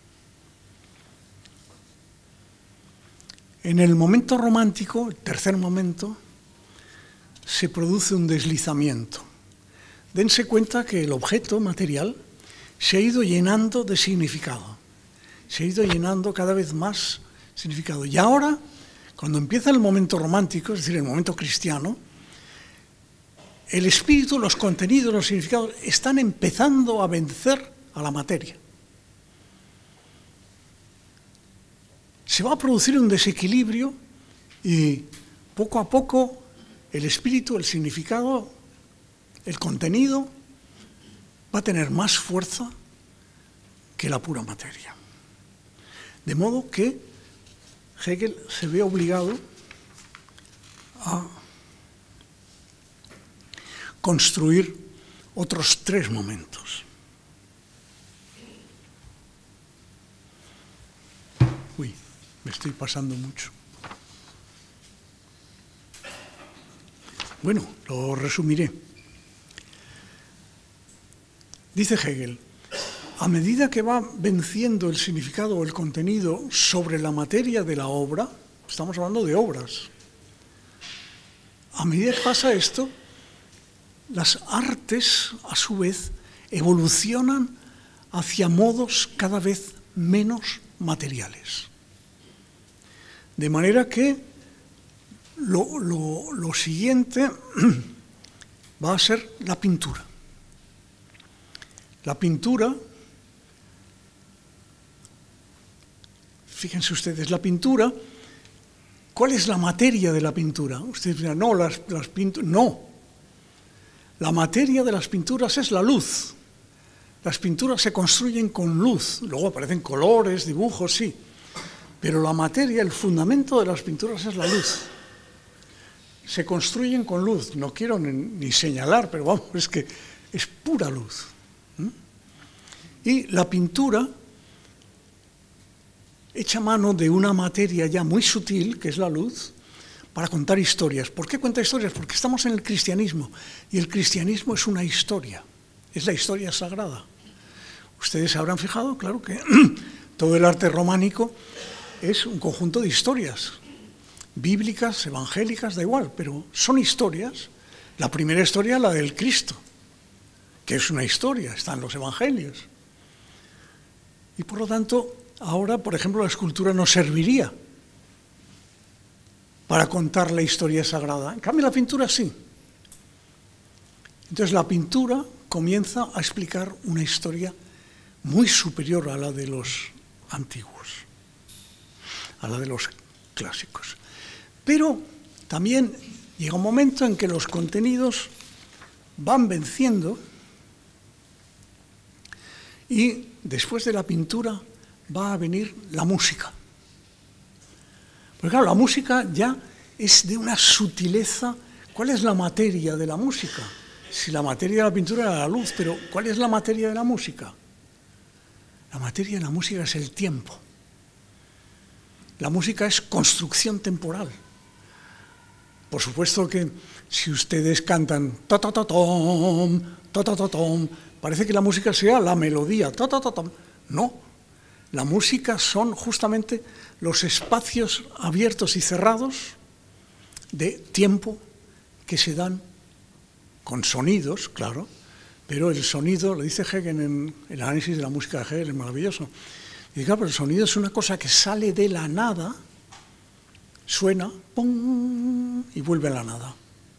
En el momento romántico, el tercer momento, se produce un deslizamiento. Dense cuenta que el objeto material se ha ido llenando de significado, se ha ido llenando cada vez más significado. Y ahora, cuando empieza el momento romántico, es decir, el momento cristiano, el espíritu, los contenidos, los significados están empezando a vencer a la materia. Se va a producir un desequilibrio y poco a poco el espíritu, el significado, el contenido va a tener más fuerza que la pura materia. De modo que Hegel se ve obligado a construir otros tres momentos. Uy, me estoy pasando mucho. Bueno, lo resumiré. Dice Hegel, a medida que va venciendo el significado o el contenido sobre la materia de la obra, estamos hablando de obras, a medida que pasa esto, las artes, a su vez, evolucionan hacia modos cada vez menos materiales. De manera que lo, lo, lo siguiente va a ser la pintura. La pintura, fíjense ustedes, la pintura, ¿cuál es la materia de la pintura? Ustedes dirán, no, las, las pinturas, no. La materia de las pinturas es la luz. Las pinturas se construyen con luz, luego aparecen colores, dibujos, sí. Pero la materia, el fundamento de las pinturas es la luz. Se construyen con luz, no quiero ni, ni señalar, pero vamos, es que es pura luz. ¿Mm? Y la pintura echa mano de una materia ya muy sutil, que es la luz, para contar historias. ¿Por qué cuenta historias? Porque estamos en el cristianismo, y el cristianismo es una historia, es la historia sagrada. Ustedes se habrán fijado, claro, que todo el arte románico es un conjunto de historias, bíblicas, evangélicas, da igual, pero son historias. La primera historia, la del Cristo, que es una historia, está en los evangelios. Y por lo tanto, ahora, por ejemplo, la escultura nos serviría para contar la historia sagrada. En cambio, la pintura sí. Entonces, la pintura comienza a explicar una historia muy superior a la de los antiguos, a la de los clásicos. Pero también llega un momento en que los contenidos van venciendo y después de la pintura va a venir la música. Porque claro, la música ya es de una sutileza. ¿Cuál es la materia de la música? Si la materia de la pintura era la luz, pero ¿cuál es la materia de la música? La materia de la música es el tiempo. La música es construcción temporal. Por supuesto que si ustedes cantan ta ta ta tom, ta ta ta tom, parece que la música sea la melodía, ta ta ta tom. No, la música son justamente los espacios abiertos y cerrados de tiempo que se dan con sonidos, claro, pero el sonido, lo dice Hegel en el análisis de la música de Hegel, es maravilloso. Y claro, pero el sonido es una cosa que sale de la nada, suena, ¡pum!, y vuelve a la nada.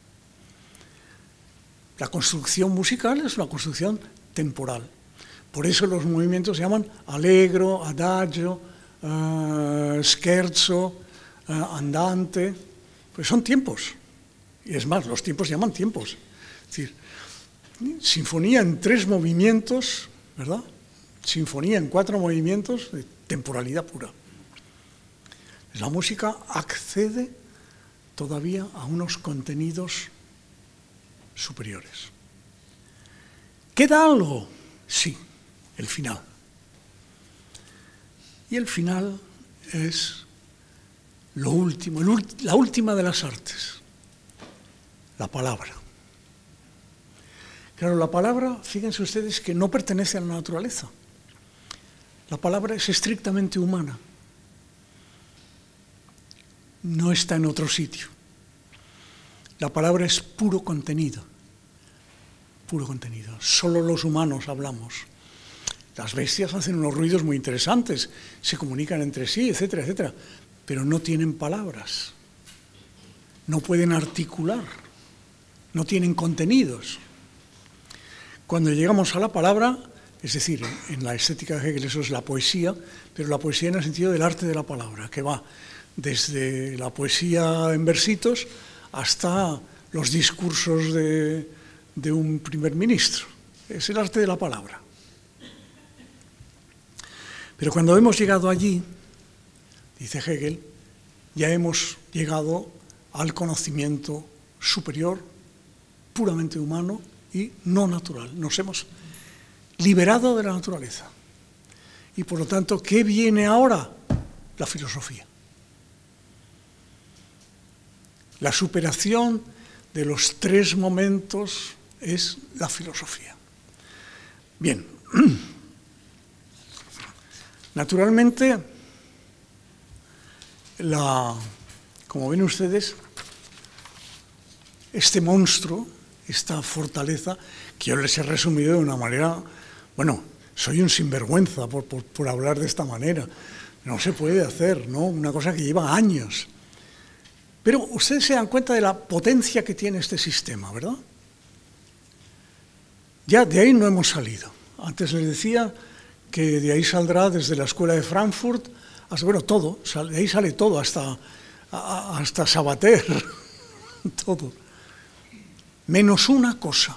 La construcción musical es una construcción temporal. Por eso los movimientos se llaman allegro, adagio, uh, scherzo, uh, andante. Pues son tiempos. Y es más, los tiempos se llaman tiempos. Es decir, sinfonía en tres movimientos, ¿verdad? Sinfonía en cuatro movimientos de temporalidad pura. La música accede todavía a unos contenidos superiores. ¿Queda algo? Sí, el final. Y el final es lo último, el ulti- la última de las artes, la palabra. Claro, la palabra, fíjense ustedes que no pertenece a la naturaleza. La palabra es estrictamente humana. No está en otro sitio. La palabra es puro contenido. Puro contenido. Solo los humanos hablamos. Las bestias hacen unos ruidos muy interesantes, se comunican entre sí, etcétera, etcétera, pero no tienen palabras. No pueden articular. No tienen contenidos. Cuando llegamos a la palabra, es decir, en la estética de Hegel eso es la poesía, pero la poesía en el sentido del arte de la palabra, que va desde la poesía en versitos hasta los discursos de, de un primer ministro. Es el arte de la palabra. Pero cuando hemos llegado allí, dice Hegel, ya hemos llegado al conocimiento superior, puramente humano y no natural. Nos hemos liberado de la naturaleza. Y por lo tanto, ¿qué viene ahora? La filosofía. La superación de los tres momentos es la filosofía. Bien. Naturalmente, la, como ven ustedes, este monstruo, esta fortaleza, que yo les he resumido de una manera, bueno, soy un sinvergüenza por, por, por hablar de esta manera. No se puede hacer, ¿no? Una cosa que lleva años. Pero ustedes se dan cuenta de la potencia que tiene este sistema, ¿verdad? Ya de ahí no hemos salido. Antes les decía que de ahí saldrá desde la escuela de Frankfurt hasta, bueno, todo, de ahí sale todo, hasta, hasta Sabater, todo. Menos una cosa.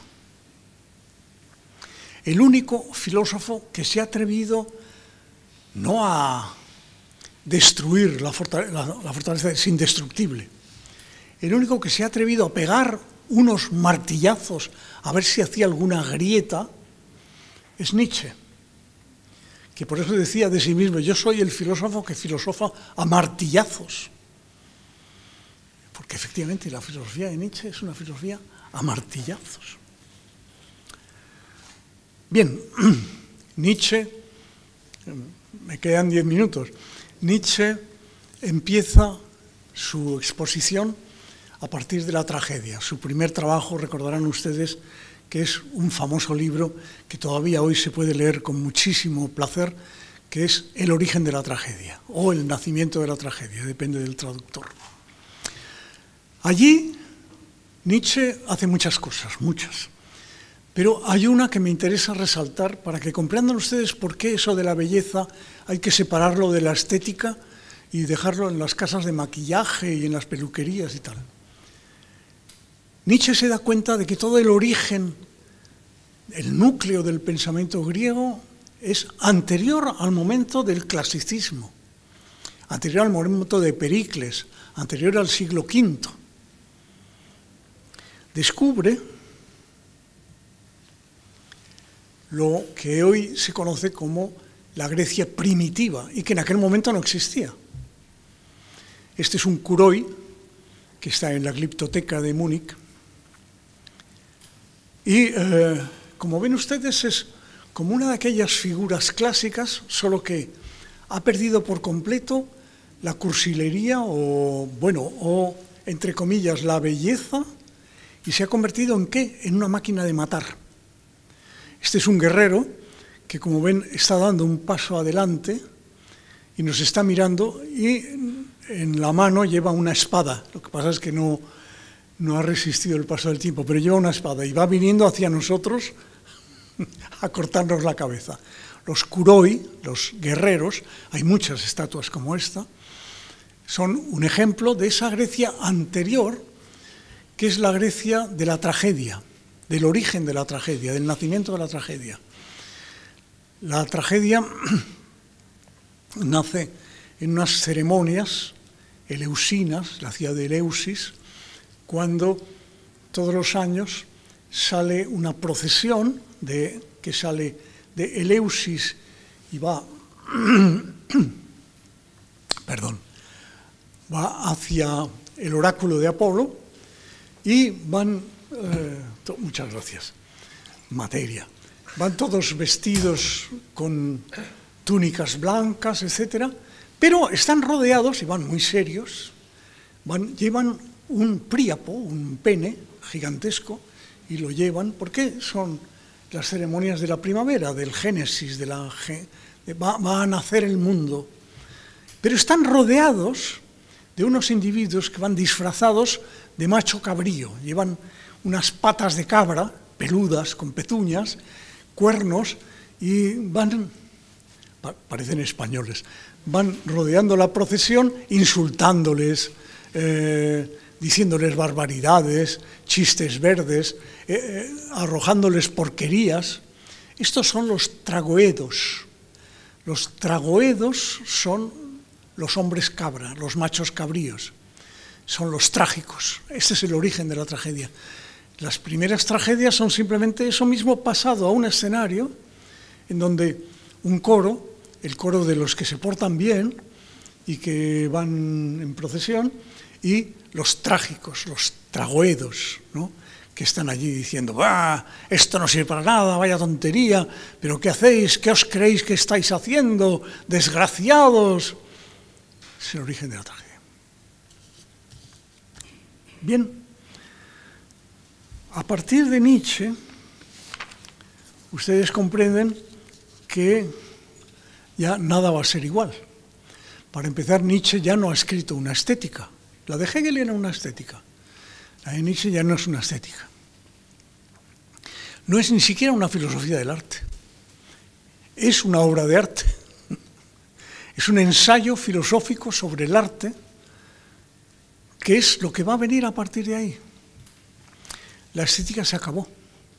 El único filósofo que se ha atrevido no a destruir la fortaleza, la, la fortaleza es indestructible, el único que se ha atrevido a pegar unos martillazos a ver si hacía alguna grieta es Nietzsche, que por eso decía de sí mismo, yo soy el filósofo que filosofa a martillazos. Porque efectivamente la filosofía de Nietzsche es una filosofía a martillazos. Bien, Nietzsche, me quedan diez minutos, Nietzsche empieza su exposición a partir de la tragedia. Su primer trabajo, recordarán ustedes, que es un famoso libro que todavía hoy se puede leer con muchísimo placer, que es El origen de la tragedia, o El nacimiento de la tragedia, depende del traductor. Allí Nietzsche hace muchas cosas, muchas, pero hay una que me interesa resaltar para que comprendan ustedes por qué eso de la belleza hay que separarlo de la estética y dejarlo en las casas de maquillaje y en las peluquerías y tal. Nietzsche se da cuenta de que todo el origen, el núcleo del pensamiento griego es anterior al momento del clasicismo, anterior al momento de Pericles, anterior al siglo quinto. Descubre lo que hoy se conoce como la Grecia primitiva y que en aquel momento no existía. Este es un Kuroi que está en la Gliptoteca de Múnich y, eh, como ven ustedes, es como una de aquellas figuras clásicas, solo que ha perdido por completo la cursilería o, bueno, o, entre comillas, la belleza, y se ha convertido en ¿qué? En una máquina de matar. Este es un guerrero que, como ven, está dando un paso adelante y nos está mirando, y en la mano lleva una espada. Lo que pasa es que no, no ha resistido el paso del tiempo, pero lleva una espada y va viniendo hacia nosotros a cortarnos la cabeza. Los kuroi, los guerreros, hay muchas estatuas como esta, son un ejemplo de esa Grecia anterior, que es la Grecia de la tragedia, del origen de la tragedia, del nacimiento de la tragedia. La tragedia nace en unas ceremonias eleusinas, la ciudad de Eleusis, cuando todos los años sale una procesión de, que sale de Eleusis y va, perdón, va hacia el oráculo de Apolo y van, eh, to, muchas gracias, materia, van todos vestidos con túnicas blancas, etcétera, pero están rodeados y van muy serios, van, llevan un príapo, un pene gigantesco, y lo llevan, porque son las ceremonias de la primavera, del Génesis, de la, de, va, va a nacer el mundo, pero están rodeados de unos individuos que van disfrazados de macho cabrío, llevan unas patas de cabra, peludas, con pezuñas, cuernos, y van, parecen españoles, van rodeando la procesión, insultándoles, eh, diciéndoles barbaridades, chistes verdes, eh, eh, arrojándoles porquerías. Estos son los tragoedos. Los tragoedos son los hombres cabra, los machos cabríos, son los trágicos. Este es el origen de la tragedia. Las primeras tragedias son simplemente eso mismo pasado a un escenario en donde un coro, el coro de los que se portan bien y que van en procesión, y los trágicos, los tragoedos, ¿no?, que están allí diciendo, ¡bah! Esto no sirve para nada, vaya tontería, pero ¿qué hacéis? ¿Qué os creéis que estáis haciendo? ¡Desgraciados! Es el origen de la tragedia. Bien, a partir de Nietzsche, ustedes comprenden que ya nada va a ser igual. Para empezar, Nietzsche ya no ha escrito una estética. La de Hegel era una estética. La de Nietzsche ya no es una estética. No es ni siquiera una filosofía del arte. Es una obra de arte. Es un ensayo filosófico sobre el arte, que es lo que va a venir a partir de ahí. La estética se acabó.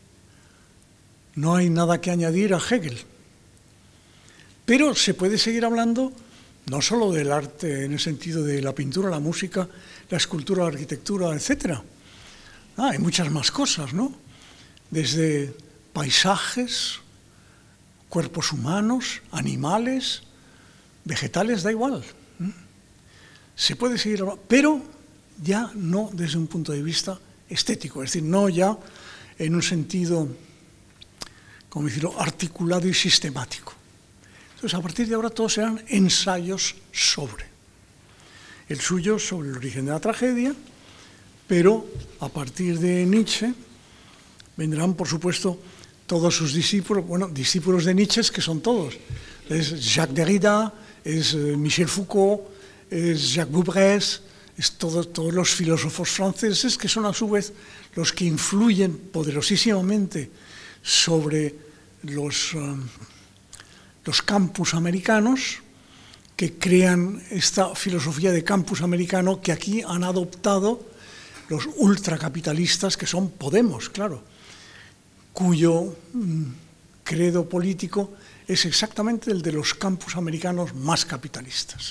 No hay nada que añadir a Hegel. Pero se puede seguir hablando no solo del arte en el sentido de la pintura, la música, la escultura, la arquitectura, etcétera. Ah, hay muchas más cosas, ¿no? Desde paisajes, cuerpos humanos, animales, vegetales, da igual. Se puede seguir hablando, pero ya no desde un punto de vista estético, es decir, no ya en un sentido, como decirlo, articulado y sistemático. Entonces, a partir de ahora, todos serán ensayos sobre. El suyo sobre el origen de la tragedia, pero a partir de Nietzsche vendrán, por supuesto, todos sus discípulos, bueno, discípulos de Nietzsche, que son todos. Es Jacques Derrida, es Michel Foucault, es Jacques Boubresse, es todo, todos los filósofos franceses, que son a su vez los que influyen poderosísimamente sobre los... Um, los campus americanos, que crean esta filosofía de campus americano que aquí han adoptado los ultracapitalistas, que son Podemos, claro, cuyo mm, credo político es exactamente el de los campus americanos más capitalistas.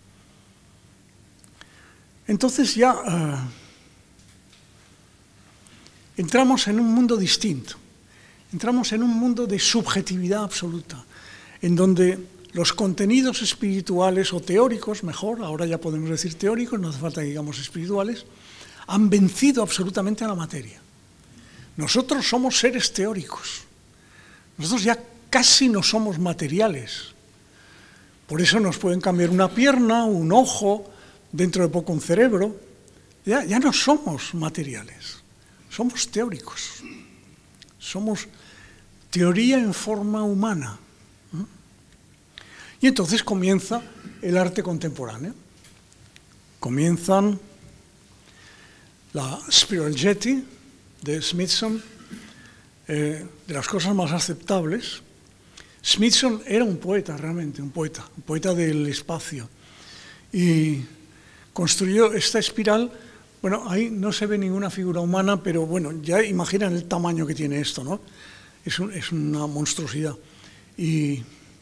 Entonces ya uh, entramos en un mundo distinto, entramos en un mundo de subjetividad absoluta, en donde los contenidos espirituales o teóricos, mejor, ahora ya podemos decir teóricos, no hace falta que digamos espirituales, han vencido absolutamente a la materia. Nosotros somos seres teóricos, nosotros ya casi no somos materiales. Por eso nos pueden cambiar una pierna, un ojo, dentro de poco un cerebro. Ya, ya no somos materiales, somos teóricos. Somos teoría en forma humana. Y entonces comienza el arte contemporáneo. comienzan la Spiral Jetty de Smithson, eh, de las cosas más aceptables. Smithson era un poeta realmente, un poeta, un poeta del espacio, y construyó esta espiral. Bueno, ahí no se ve ninguna figura humana, pero bueno, ya imaginan el tamaño que tiene esto, ¿no? Es, un, es una monstruosidad. Y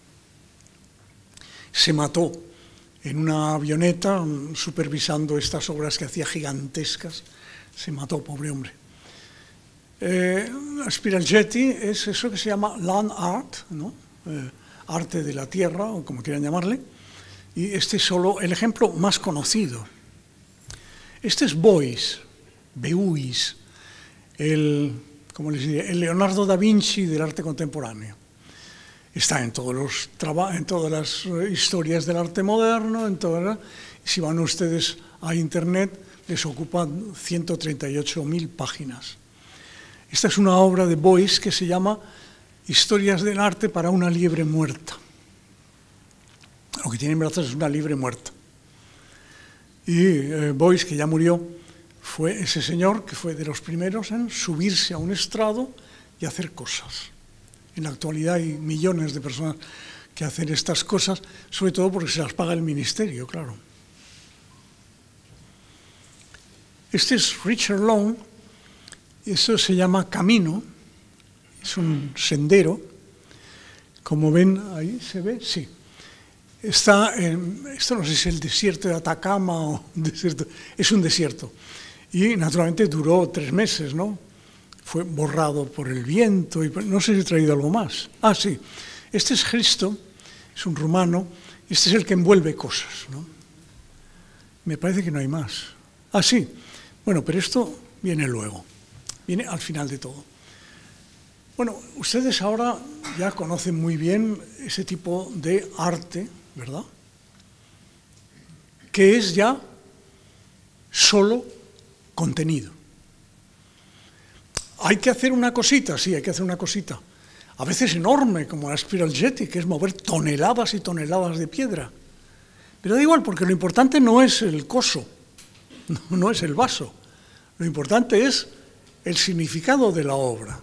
se mató en una avioneta supervisando estas obras que hacía gigantescas. Se mató, pobre hombre. Eh, la Spiral Jetty es eso que se llama land art, ¿no? Eh, arte de la tierra, o como quieran llamarle. Y este es solo el ejemplo más conocido. Este es Beuys, Beuys, el, ¿cómo les diría? El Leonardo da Vinci del arte contemporáneo. Está en, todos los en todas las historias del arte moderno, en todas, si van ustedes a internet, les ocupan ciento treinta y ocho mil páginas. Esta es una obra de Beuys que se llama Historias del arte para una liebre muerta. Lo que tiene en brazos es una liebre muerta. Y eh, Beuys, que ya murió, fue ese señor que fue de los primeros en subirse a un estrado y hacer cosas. En la actualidad hay millones de personas que hacen estas cosas, sobre todo porque se las paga el ministerio, claro. Este es Richard Long, y eso se llama Camino, es un sendero. Como ven, ahí se ve, sí. Está en, esto no sé si es el desierto de Atacama o un desierto, es un desierto. Y naturalmente duró tres meses, ¿no? Fue borrado por el viento y no sé si he traído algo más. Ah, sí, este es Cristo, es un rumano, este es el que envuelve cosas, ¿no? Me parece que no hay más. Ah, sí, bueno, pero esto viene luego, viene al final de todo. Bueno, ustedes ahora ya conocen muy bien ese tipo de arte, ¿verdad? Que es ya solo contenido. Hay que hacer una cosita, sí, hay que hacer una cosita. A veces enorme, como la Spiral Jetty, que es mover toneladas y toneladas de piedra. Pero da igual, porque lo importante no es el coso, no, no es el vaso. Lo importante es el significado de la obra.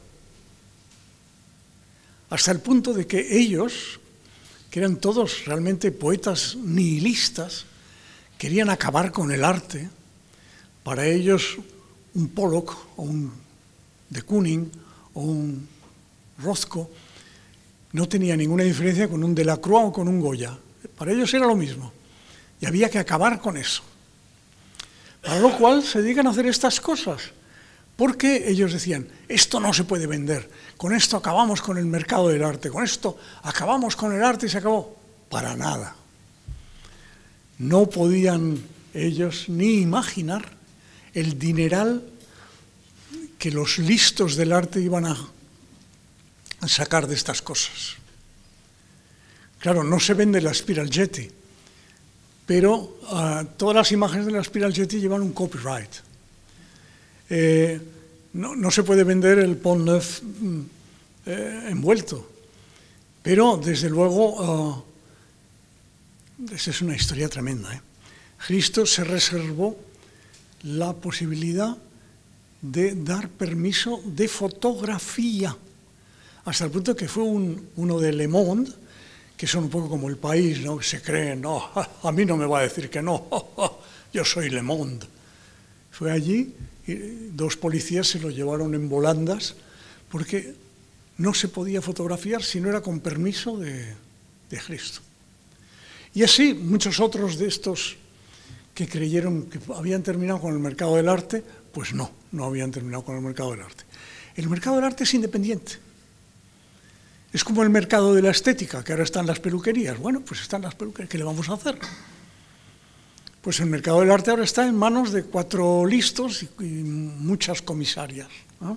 Hasta el punto de que ellos, que eran todos realmente poetas nihilistas, querían acabar con el arte. Para ellos, un Pollock o un de Kooning o un Rothko no tenía ninguna diferencia con un Delacroix o con un Goya. Para ellos era lo mismo. Y había que acabar con eso. Para lo cual se dedican a hacer estas cosas. Porque ellos decían, esto no se puede vender. Con esto acabamos con el mercado del arte. Con esto acabamos con el arte y se acabó. Para nada. No podían ellos ni imaginar el dineral que los listos del arte iban a sacar de estas cosas. Claro, no se vende la Spiral Jetty, pero uh, todas las imágenes de la Spiral Jetty llevan un copyright. Eh, no, no se puede vender el Pont Neuf eh, envuelto, pero desde luego, uh, esa es una historia tremenda, ¿eh? Cristo se reservó la posibilidad de dar permiso de fotografía, hasta el punto que fue un, uno de Le Monde, que son un poco como El País, ¿no? Que se creen, no, a mí no me va a decir que no, yo soy Le Monde. Fue allí y dos policías se lo llevaron en volandas porque no se podía fotografiar si no era con permiso de, de Cristo. Y así muchos otros de estos que creyeron que habían terminado con el mercado del arte, pues no, no habían terminado con el mercado del arte. El mercado del arte es independiente. Es como el mercado de la estética, que ahora están las peluquerías. Bueno, pues están las peluquerías, ¿qué le vamos a hacer? Pues el mercado del arte ahora está en manos de cuatro listos y, y muchas comisarias, ¿no?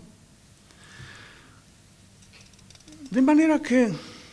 De manera que,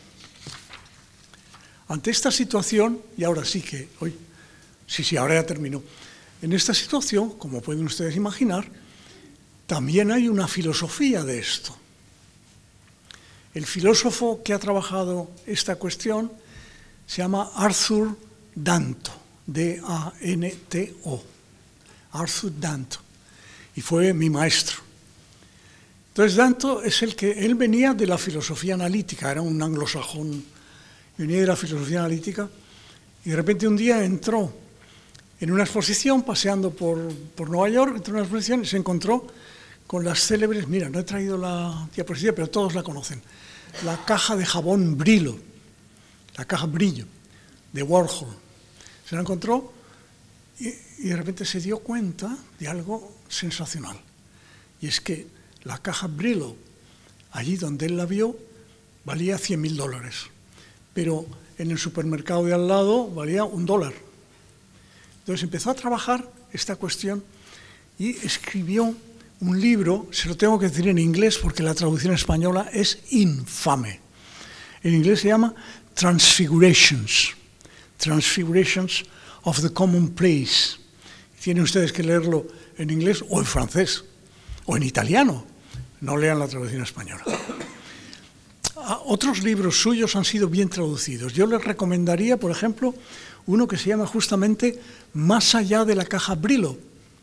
ante esta situación, y ahora sí que, hoy, sí, sí, ahora ya terminó, en esta situación, como pueden ustedes imaginar, también hay una filosofía de esto. El filósofo que ha trabajado esta cuestión se llama Arthur Danto. D A N T O, Arthur Danto, y fue mi maestro. Entonces Danto es el que, él venía de la filosofía analítica, era un anglosajón, venía de la filosofía analítica, y de repente un día entró en una exposición, paseando por, por Nueva York, entró en una exposición y se encontró con las célebres, mira, no he traído la diapositiva, pero todos la conocen, la caja de jabón Brillo, la caja Brillo, de Warhol. Se la encontró y, y de repente se dio cuenta de algo sensacional. Y es que la caja Brillo, allí donde él la vio, valía cien mil dólares. Pero en el supermercado de al lado valía un dólar. Entonces empezó a trabajar esta cuestión y escribió un libro, se lo tengo que decir en inglés porque la traducción española es infame. En inglés se llama Transfigurations, Transfigurations of the Commonplace. Tienen ustedes que leerlo en inglés o en francés o en italiano. No lean la traducción española. Otros libros suyos han sido bien traducidos. Yo les recomendaría, por ejemplo, uno que se llama justamente Más allá de la caja Brillo,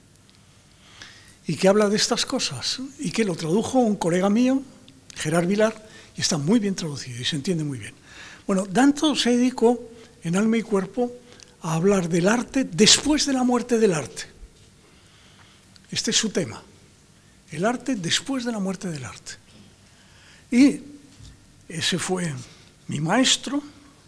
y que habla de estas cosas, y que lo tradujo un colega mío, Gerard Vilar, y está muy bien traducido y se entiende muy bien. Bueno, Danto se dedicó en Alma y Cuerpo a hablar del arte después de la muerte del arte. Este es su tema, el arte después de la muerte del arte. Y ese fue mi maestro,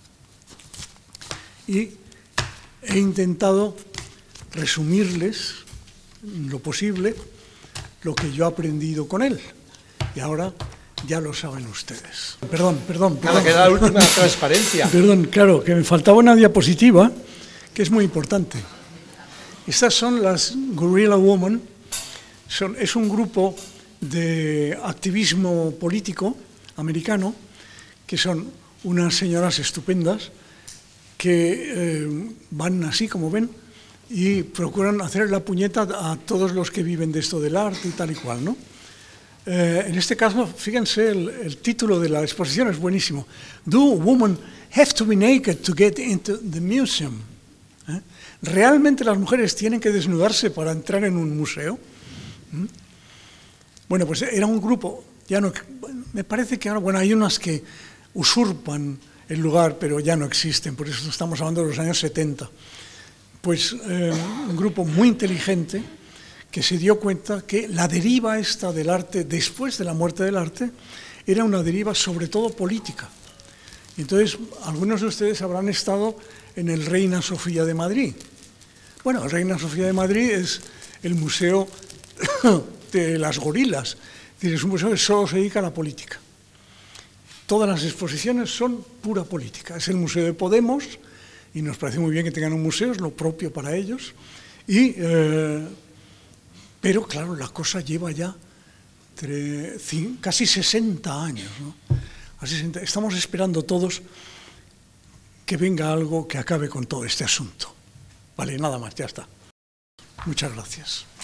y he intentado resumirles lo posible lo que yo he aprendido con él. Y ahora ya lo saben ustedes. Perdón, perdón. Nada, queda la última transparencia. Perdón, claro, que me faltaba una diapositiva que es muy importante. Estas son las Guerrilla Women. Son, es un grupo de activismo político americano, que son unas señoras estupendas que eh, van así, como ven, y procuran hacer la puñeta a todos los que viven de esto del arte y tal y cual, ¿no? Eh, en este caso, fíjense, el, el título de la exposición es buenísimo. Do women have to be naked to get into the museum? ¿Eh? ¿Realmente las mujeres tienen que desnudarse para entrar en un museo? ¿Mm? Bueno, pues era un grupo, ya no, me parece que ahora, bueno, hay unas que usurpan el lugar, pero ya no existen, por eso estamos hablando de los años setenta. Pues eh, un grupo muy inteligente que se dio cuenta que la deriva esta del arte, después de la muerte del arte, era una deriva sobre todo política. Entonces, algunos de ustedes habrán estado en el Reina Sofía de Madrid. Bueno, el Reina Sofía de Madrid es el museo de las gorilas, es decir, es un museo que solo se dedica a la política. Todas las exposiciones son pura política. Es el Museo de Podemos, y nos parece muy bien que tengan un museo, es lo propio para ellos. Y, eh, pero, claro, la cosa lleva ya tre, cin, casi sesenta años, ¿no? Así, estamos esperando todos que venga algo que acabe con todo este asunto. Vale, nada más, ya está. Muchas gracias.